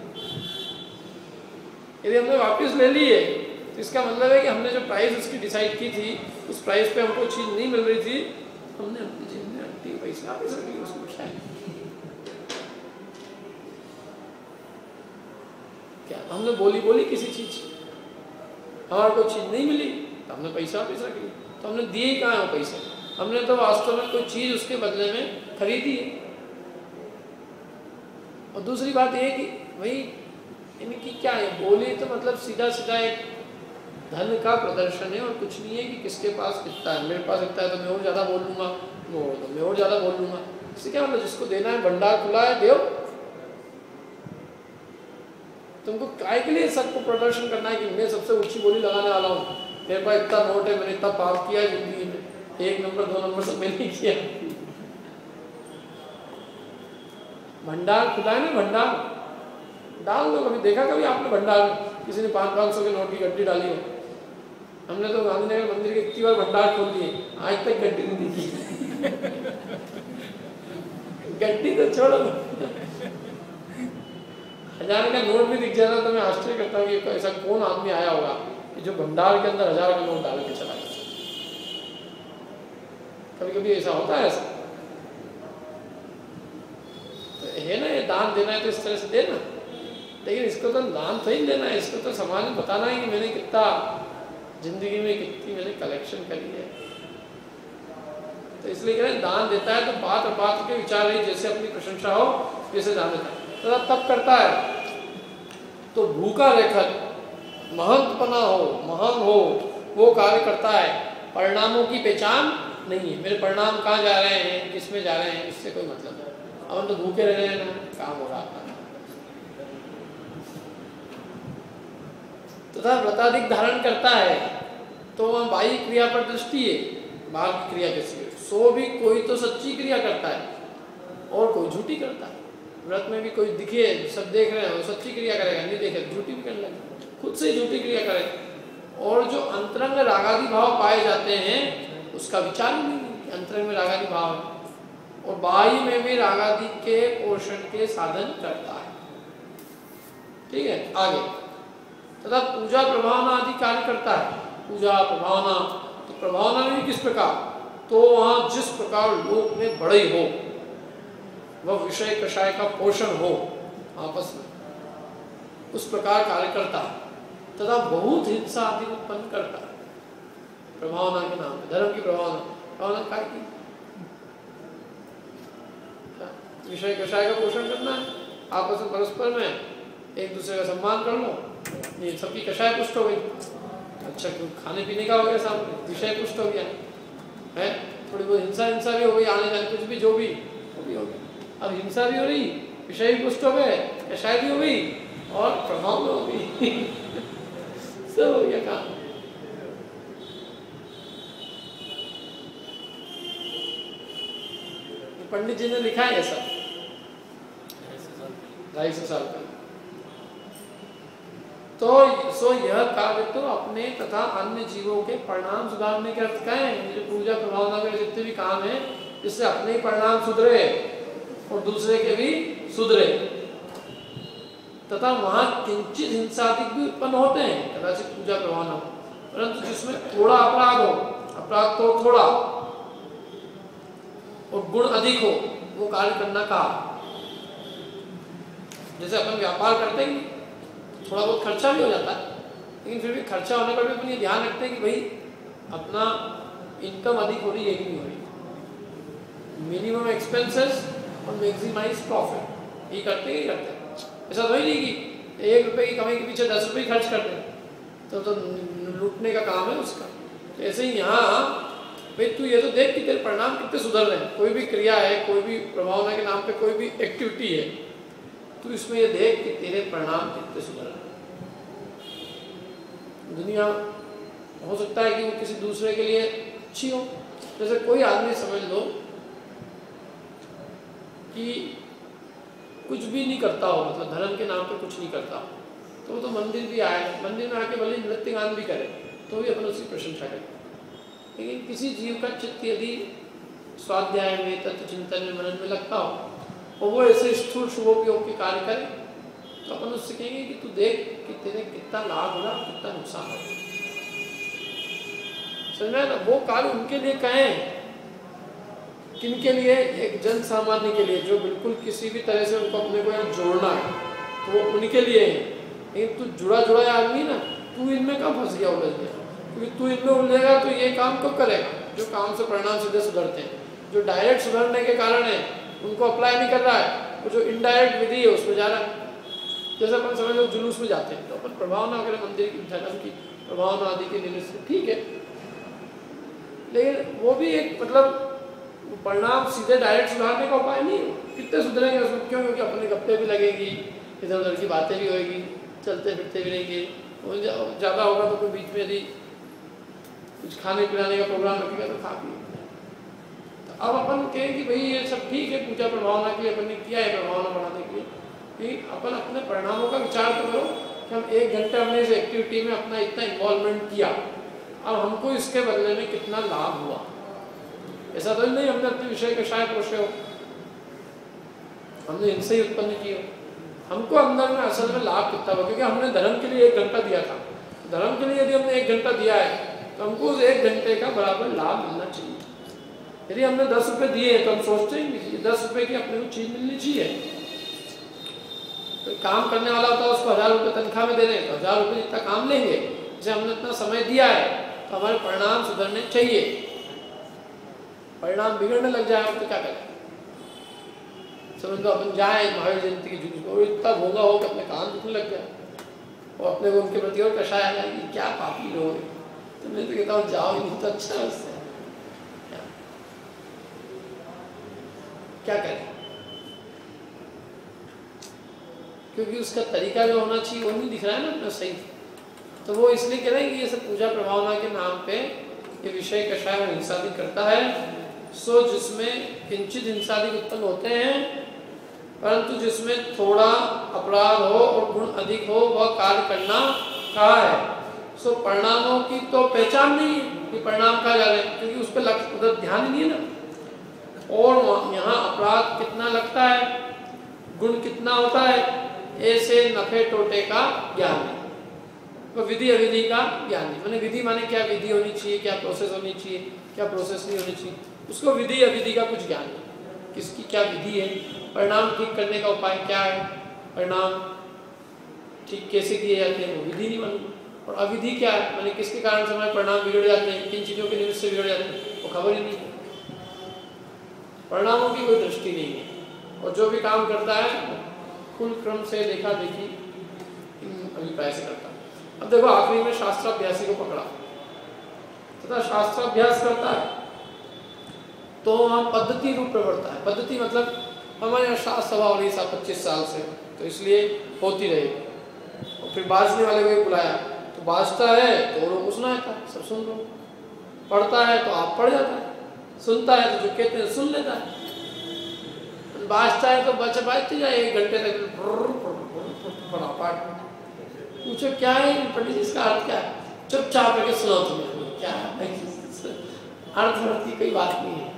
यदि हमने वापस ले ली है तो इसका मतलब है कि हमने जो प्राइस उसकी डिसाइड की थी, उस प्राइस पे हमको चीज़ नहीं मिल रही थी, हमने अपनी जेब में रखी, पैसे वापस रख लिए, उसमें क्या है? क्या हमने बोली बोली किसी चीज़, हमारे को चीज़ नहीं मिली तो हमने पैसा वापस रख लिया। तो हमने दिए कहाँ है वो पैसे? हमने तो वास्तव में कोई चीज़ उसके बदले में खरीदी है। और दूसरी बात ये कि भाई इनकी क्या है, बोली तो मतलब सीधा सीधा एक धन का प्रदर्शन है और कुछ नहीं है कि किसके पास कितना है। मेरे पास इतना है तो मैं और ज़्यादा बोल लूँगा, वो तो मैं और ज़्यादा बोल लूँगा। इससे क्या मतलब, जिसको देना है भंडार खुला है, दो। तुमको काय के लिए सबको प्रदर्शन करना है कि मैं सबसे ऊंची बोली लगाने वाला हूँ, मेरे पास इतना नोट है, मैंने इतना पाप किया जिंदगी में, एक नंबर दो नंबर सब मैंने किया। भंडार खुला है ना, भंडार डाल दो। कभी देखा कभी आपने भंडार में किसी ने पाँच पाँच सौ के नोट की गड्डी डाली हो? हमने तो गांधीनगर मंदिर के इतनी बार भंडार खोल दिए, आज तक गड्डी नहीं दिखी। गड्डी तो छोड़ो, हजार का नोट भी दिख जाता तो मैं आश्चर्य करता हूँ कि ऐसा कौन आदमी आया होगा कि जो भंडार के अंदर हजार का नोट डाल के चला गया। कभी कभी ऐसा होता है ऐसा तो है ना, ये दान देना है तो इस तरह से देना, लेकिन इसको तो दान तो ही देना है, इसको तो समाज में बताना है कि मैंने कितना जिंदगी में कितनी मैंने कलेक्शन करी है। तो इसलिए कह रहे हैं दान देता है तो बात और बात के विचार नहीं, जैसे अपनी प्रशंसा हो वैसे दान देता है। तो तब करता है तो भूखा रहकर महंतपना हो, महान हो, वो कार्य करता है। परिणामों की पहचान नहीं है, मेरे परिणाम कहाँ जा रहे हैं, किस में जा रहे हैं, इससे कोई मतलब नहीं। हम तो भूखे रह रहे हैं ना, काम हो रहा है। तथा व्रताधिक धारण करता है तो वह बाह्य क्रिया पर दृष्टि है, बाहर की क्रिया कैसी है, सो भी कोई तो सच्ची क्रिया करता है और कोई झूठी करता है। व्रत में भी कोई दिखे, सब देख रहे हैं, वो सच्ची क्रिया करेगा, नहीं देखे झूठी भी करने लगे, खुद से झूठी क्रिया करे। और जो अंतरंग रागादि भाव पाए जाते हैं उसका विचार ही नहीं, अंतरंग में रागादि भाव है और बाह्य में भी रागादि के पोषण के साधन करता है। ठीक है, आगे तथा पूजा प्रभावना आदि कार्य करता है। पूजा प्रभावना, तो प्रभावना में किस प्रकार, तो वहाँ जिस प्रकार लोक में बड़े हो, वह विषय कषाय का पोषण हो आपस में, उस प्रकार कार्य करता है। तथा बहुत हिंसा आदि उत्पन्न करता है प्रभावना के नाम पे, धर्म की प्रभावना। प्रभावना काय की, विषय कषाय का पोषण करना है, आपस में परस्पर में एक दूसरे का सम्मान कर लो, ये सबकी कषाय पुष्ट हो गई। अच्छा, खाने पीने का हो गया, सब विषय पुष्ट हो गया है, थोड़ी बहुत हिंसा हिंसा भी हो गई, आने जाने कुछ भी जो भी वो भी हो गया। अब हिंसा भी हो रही, विषय भी पुष्ट हो गए, कषाय भी हो गई और प्रभाव भी हो गई। सब हो गया काम। पंडित जी ने लिखा है सब ढाई सौ साल पहले। तो सो यह कार्य तो अपने तथा अन्य जीवों के परिणाम सुधारने के अर्थ का है। जो पूजा प्रभावना के जितने भी काम है, इससे अपने ही परिणाम सुधरे और दूसरे के भी सुधरे, तथा वहां किंचित हिंसादिक भी उत्पन्न होते हैं कदाचित पूजा प्रभावना, परंतु जिसमें थोड़ा अपराध हो, अपराध तो थोड़ा और गुण अधिक हो, वो कार्य करना कहा। जैसे अपन व्यापार करते हैं, थोड़ा बहुत खर्चा भी हो जाता है, लेकिन फिर भी खर्चा होने पर भी अपन ये ध्यान रखते हैं कि भाई अपना इनकम अधिक हो रही है कि नहीं हो रही, मिनिमम एक्सपेंसेस और मैक्सिमाइज प्रॉफिट, ये करते ही करते हैं। ऐसा तो ही नहीं कि एक रुपए की कमाई के पीछे दस रुपये खर्च करते हैं, तो तो लूटने का काम है उसका। तो ऐसे ही यहाँ भाई तू ये तो देख कि तेरे परिणाम कितने सुधर रहे हैं। कोई भी क्रिया है, कोई भी प्रभावना के नाम पे कोई भी एक्टिविटी है, तो इसमें ये देख कि तेरे परिणाम कितने सुधर रहे हैं। दुनिया हो सकता है कि वो किसी दूसरे के लिए अच्छी हो। जैसे कोई आदमी समझ लो कि कुछ भी नहीं करता हो, मतलब धर्म के नाम पे कुछ नहीं करता, तो वो तो मंदिर भी आए, मंदिर में आके भले नृत्य गान भी करे तो भी अपन उसकी प्रशंसा करें। लेकिन किसी जीव का चित्त यदि स्वाध्याय में, तत्व चिंतन में, मनन में लगता हो और वो ऐसे स्थूल शुभोपयोग के कार्य करे, तो अपन उससे कहेंगे कि तू देख कि तेरे कितना लाभ हो रहा, कितना नुकसान हो रहा। समझ में ना? वो कार्य उनके लिए कहें, किनके लिए? एक जन सामान्य के लिए, जो बिल्कुल किसी भी तरह से उनको अपने को यहाँ जोड़ना है, तो वो उनके लिए है। लेकिन तू जुड़ा जुड़ा आदमी ना, तू इनमें कहाँ फंस गया, उलझ गया? क्योंकि तू इनमें उलझेगा तो ये काम कब करेगा जो काम से परिणाम सीधे सुधरते हैं। जो डायरेक्ट सुधरने के कारण है उनको अप्लाई नहीं कर रहा है, वो जो इनडायरेक्ट विधि है उसमें जा रहा है। जैसे अपन समझ लो जुलूस में जाते हैं, तो अपन प्रभावना वगैरह मंदिर की धर्म की प्रभावना आदि के निमित्त ठीक है, लेकिन वो भी एक मतलब परिणाम सीधे डायरेक्ट सुधारने का उपाय नहीं है। कितने सुधरेंगे उसमें? क्यों? क्योंकि अपने गप्पे भी लगेगी, इधर उधर की बातें भी होगी, चलते फिरते भी रहेंगे, ज़्यादा होगा तो कोई बीच में यदि कुछ खाने पिलाने का प्रोग्राम रखेगा तो खा पिए। तो अब अपन कहें कि भाई ये सब ठीक है, पूजा प्रभावना के लिए अपन ने किया है, प्रभावना बढ़ाने के लिए, कि अपन अपने परिणामों का विचार तो करो कि हम एक घंटे हमने इस एक्टिविटी में अपना इतना इन्वॉल्वमेंट किया, अब हमको इसके बदले में कितना लाभ हुआ। ऐसा तो नहीं हमने अपने विषय के शायद पोषे हो, हमने इनसे ही उत्पन्न किए हो, हमको अंदर में असल में लाभ कितना हुआ, क्योंकि हमने धर्म के लिए एक घंटा दिया था। धर्म के लिए यदि हमने एक घंटा दिया है तो हमको उस एक घंटे का बराबर लाभ मिलना चाहिए। यदि हमने दस रुपए दिए तो हम सोचते हैं कि दस रुपए की अपने को चीज मिलनी चाहिए। तो काम करने वाला होता है, उसको हजार रुपये तनख्वाह में दे रहे हैं तो हजार रुपये जितना काम लेंगे, जैसे हमने इतना समय दिया है तो हमारे परिणाम सुधरने चाहिए। परिणाम बिगड़ने लग जाए तो क्या करें? समझ लो अपन जाए महावीर जयंती की जुलूस में और इतना भोगा हो कि अपने कान दुखने लग गया और अपने को उनके प्रति और कषाय आ जाएगी, क्या पापी लोग हैं। तो मैं तो कहता हूँ जाओ ही नहीं तो अच्छा है उससे। क्या करें? क्योंकि उसका तरीका जो होना चाहिए वो नहीं दिख रहा है ना अपना सही। तो वो इसलिए कह रहे हैं कि ये सब पूजा प्रभावना के नाम पे ये विषय कषाय और हिंसादि करता है। सो जिसमें किंचित हिंसादि उत्पन्न होते हैं, परंतु जिसमें थोड़ा अपराध हो और गुण अधिक हो वह कार्य करना कहा है। सो परिणामों की तो पहचान नहीं है कि परिणाम कहा जा रहा है, क्योंकि उस पर लक्ष्य उधर ध्यान नहीं है ना। और यहाँ अपराध कितना लगता है, गुण कितना होता है, ऐसे नफे टोटे का ज्ञान है, तो विधि अविधि का ज्ञान नहीं। मैंने विधि माने क्या विधि होनी चाहिए, क्या प्रोसेस होनी चाहिए, क्या प्रोसेस नहीं होनी चाहिए, उसको विधि अविधि का कुछ ज्ञान नहीं। किसकी क्या विधि है, परिणाम ठीक करने का उपाय क्या है, परिणाम ठीक कैसे किए जाते हैं वो विधि नहीं मालूम। और अविधि क्या है, मैंने किसके कारण से हमारे परिणाम बिगड़ जाते हैं, किन चीज़ों के निमित्त से बिगड़ जाते हैं, वो खबर ही नहीं है। परिणामों की कोई दृष्टि नहीं है, और जो भी काम करता है कुल क्रम से देखा देखी अभिप्राय से करता है। अब देखो आखिरी में शास्त्राभ्यासी को पकड़ा तथा शास्त्राभ्यास करता है तो हम पद्धति रूप प्रवर्ता है। पद्धति मतलब हमारे यहाँ शास्त्र सभा हो रही है पच्चीस साल से, तो इसलिए होती रहेगी। और फिर बाजने वाले को बुलाया तो बाजता है तो लोग को सुनाता है, सब सुन लो। पढ़ता है तो आप पढ़ जाता है, सुनता है तो जो कहते हैं सुन लेता है। बाजता है तो बच्चा बाजते जाए एक घंटे तक पढ़ा पाठ। पूछो क्या है पंडित जी, इसका अर्थ क्या है? चुपचाप करके सुनो तुम्हें क्या है, अर्थ अर्थ की कोई बात नहीं है।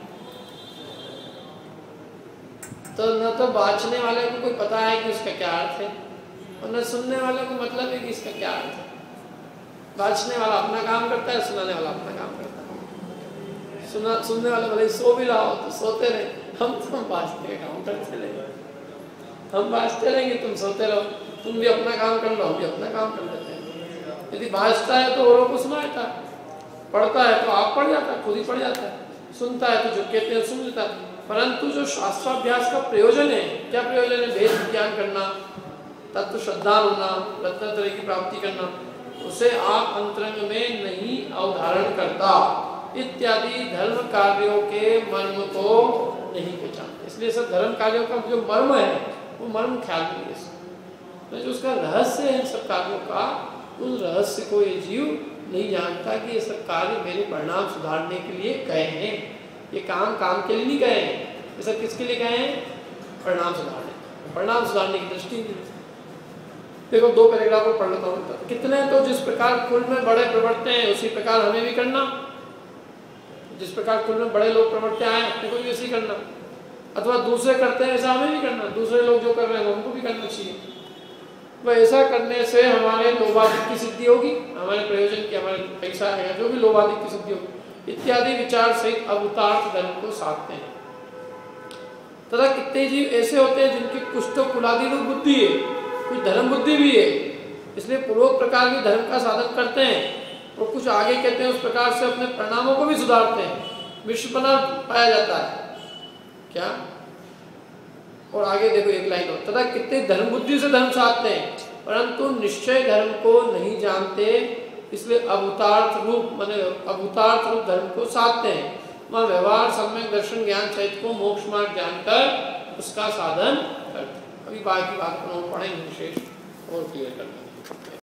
तो न तो बाँचने वाले को कोई पता है कि उसका क्या अर्थ है, और न सुनने वाले को मतलब है कि इसका क्या अर्थ है। बाँचने वाला अपना काम करता है, सुनाने वाला अपना काम करता है। सुना सुनने वाले भले सो भी रहा हो तो सोते रहे, हम तो हम बाँचते काम करते रहे, हम बाँचते रहेंगे, तुम सोते रहो, तुम भी अपना काम कर लो, हम भी अपना काम कर लेते हैं। यदि बाँचता है तो औरों को सुनाता है, पढ़ता है तो आप पढ़ जाता है, खुद ही पढ़ जाता है, सुनता है तो जो कहते हैं सुन लेता है। परंतु जो शास्त्राभ्यास का प्रयोजन है, क्या प्रयोजन है? वेद विज्ञान करना, तत्व श्रद्धा होना, रत्नत्रय की प्राप्ति करना, उसे आप अंतरंग में नहीं अवधारण करता, इत्यादि धर्म कार्यों के मर्म को नहीं पहचानता। इसलिए सब धर्म कार्यों का जो मर्म है वो मर्म ख्याल नहीं है, तो जो उसका रहस्य है इन सब कार्यों का, उस रहस्य को ये जीव नहीं जानता कि ये सब कार्य मेरे परिणाम सुधारने के लिए गए हैं। ये काम काम के लिए नहीं गए हैं, ये सब किसके लिए गए हैं? परिणाम सुधारने, परिणाम सुधारने की दृष्टि नहीं। देखो दो पैराग्राफ को पढ़ लेता हूँ। कितने तो जिस प्रकार कुल में बड़े प्रवर्तते हैं उसी प्रकार हमें भी करना, जिस प्रकार कुल में बड़े लोग प्रवर्तते आए अपने को भी वैसे ही करना, अथवा दूसरे करते हैं ऐसा हमें भी करना, दूसरे लोग जो कर रहे हैं हमको भी करना चाहिए। वह ऐसा करने से हमारे लोभाधिक की सिद्धि होगी, हमारे प्रयोजन की, हमारे पैसा है जो भी लोभाधिक की सिद्धि होगी, इत्यादि विचार सहित अवतार्थ धर्म को साधते हैं। तथा कितने जीव ऐसे होते हैं जिनकी कुछ तो कुलादि रूप बुद्धि है, कुछ धर्म बुद्धि भी है, इसलिए पूर्वोक्त प्रकार भी धर्म का साधन करते हैं, और कुछ आगे कहते हैं उस प्रकार से अपने परिणामों को भी सुधारते हैं। विश्वपना पाया जाता है क्या? और आगे देखो एक लाइन और, तथा कितने धर्म बुद्धि से धर्म साधते हैं परंतु निश्चय धर्म को नहीं जानते, इसलिए अभूतार्थ रूप माने अभूतार्थ रूप धर्म को साधते हैं। वह व्यवहार सम्यक दर्शन ज्ञान सहित को मोक्ष मार्ग जानकर उसका साधन करते हैं। अभी बाकी बात को पढ़ेंगे विशेष और क्लियर करना।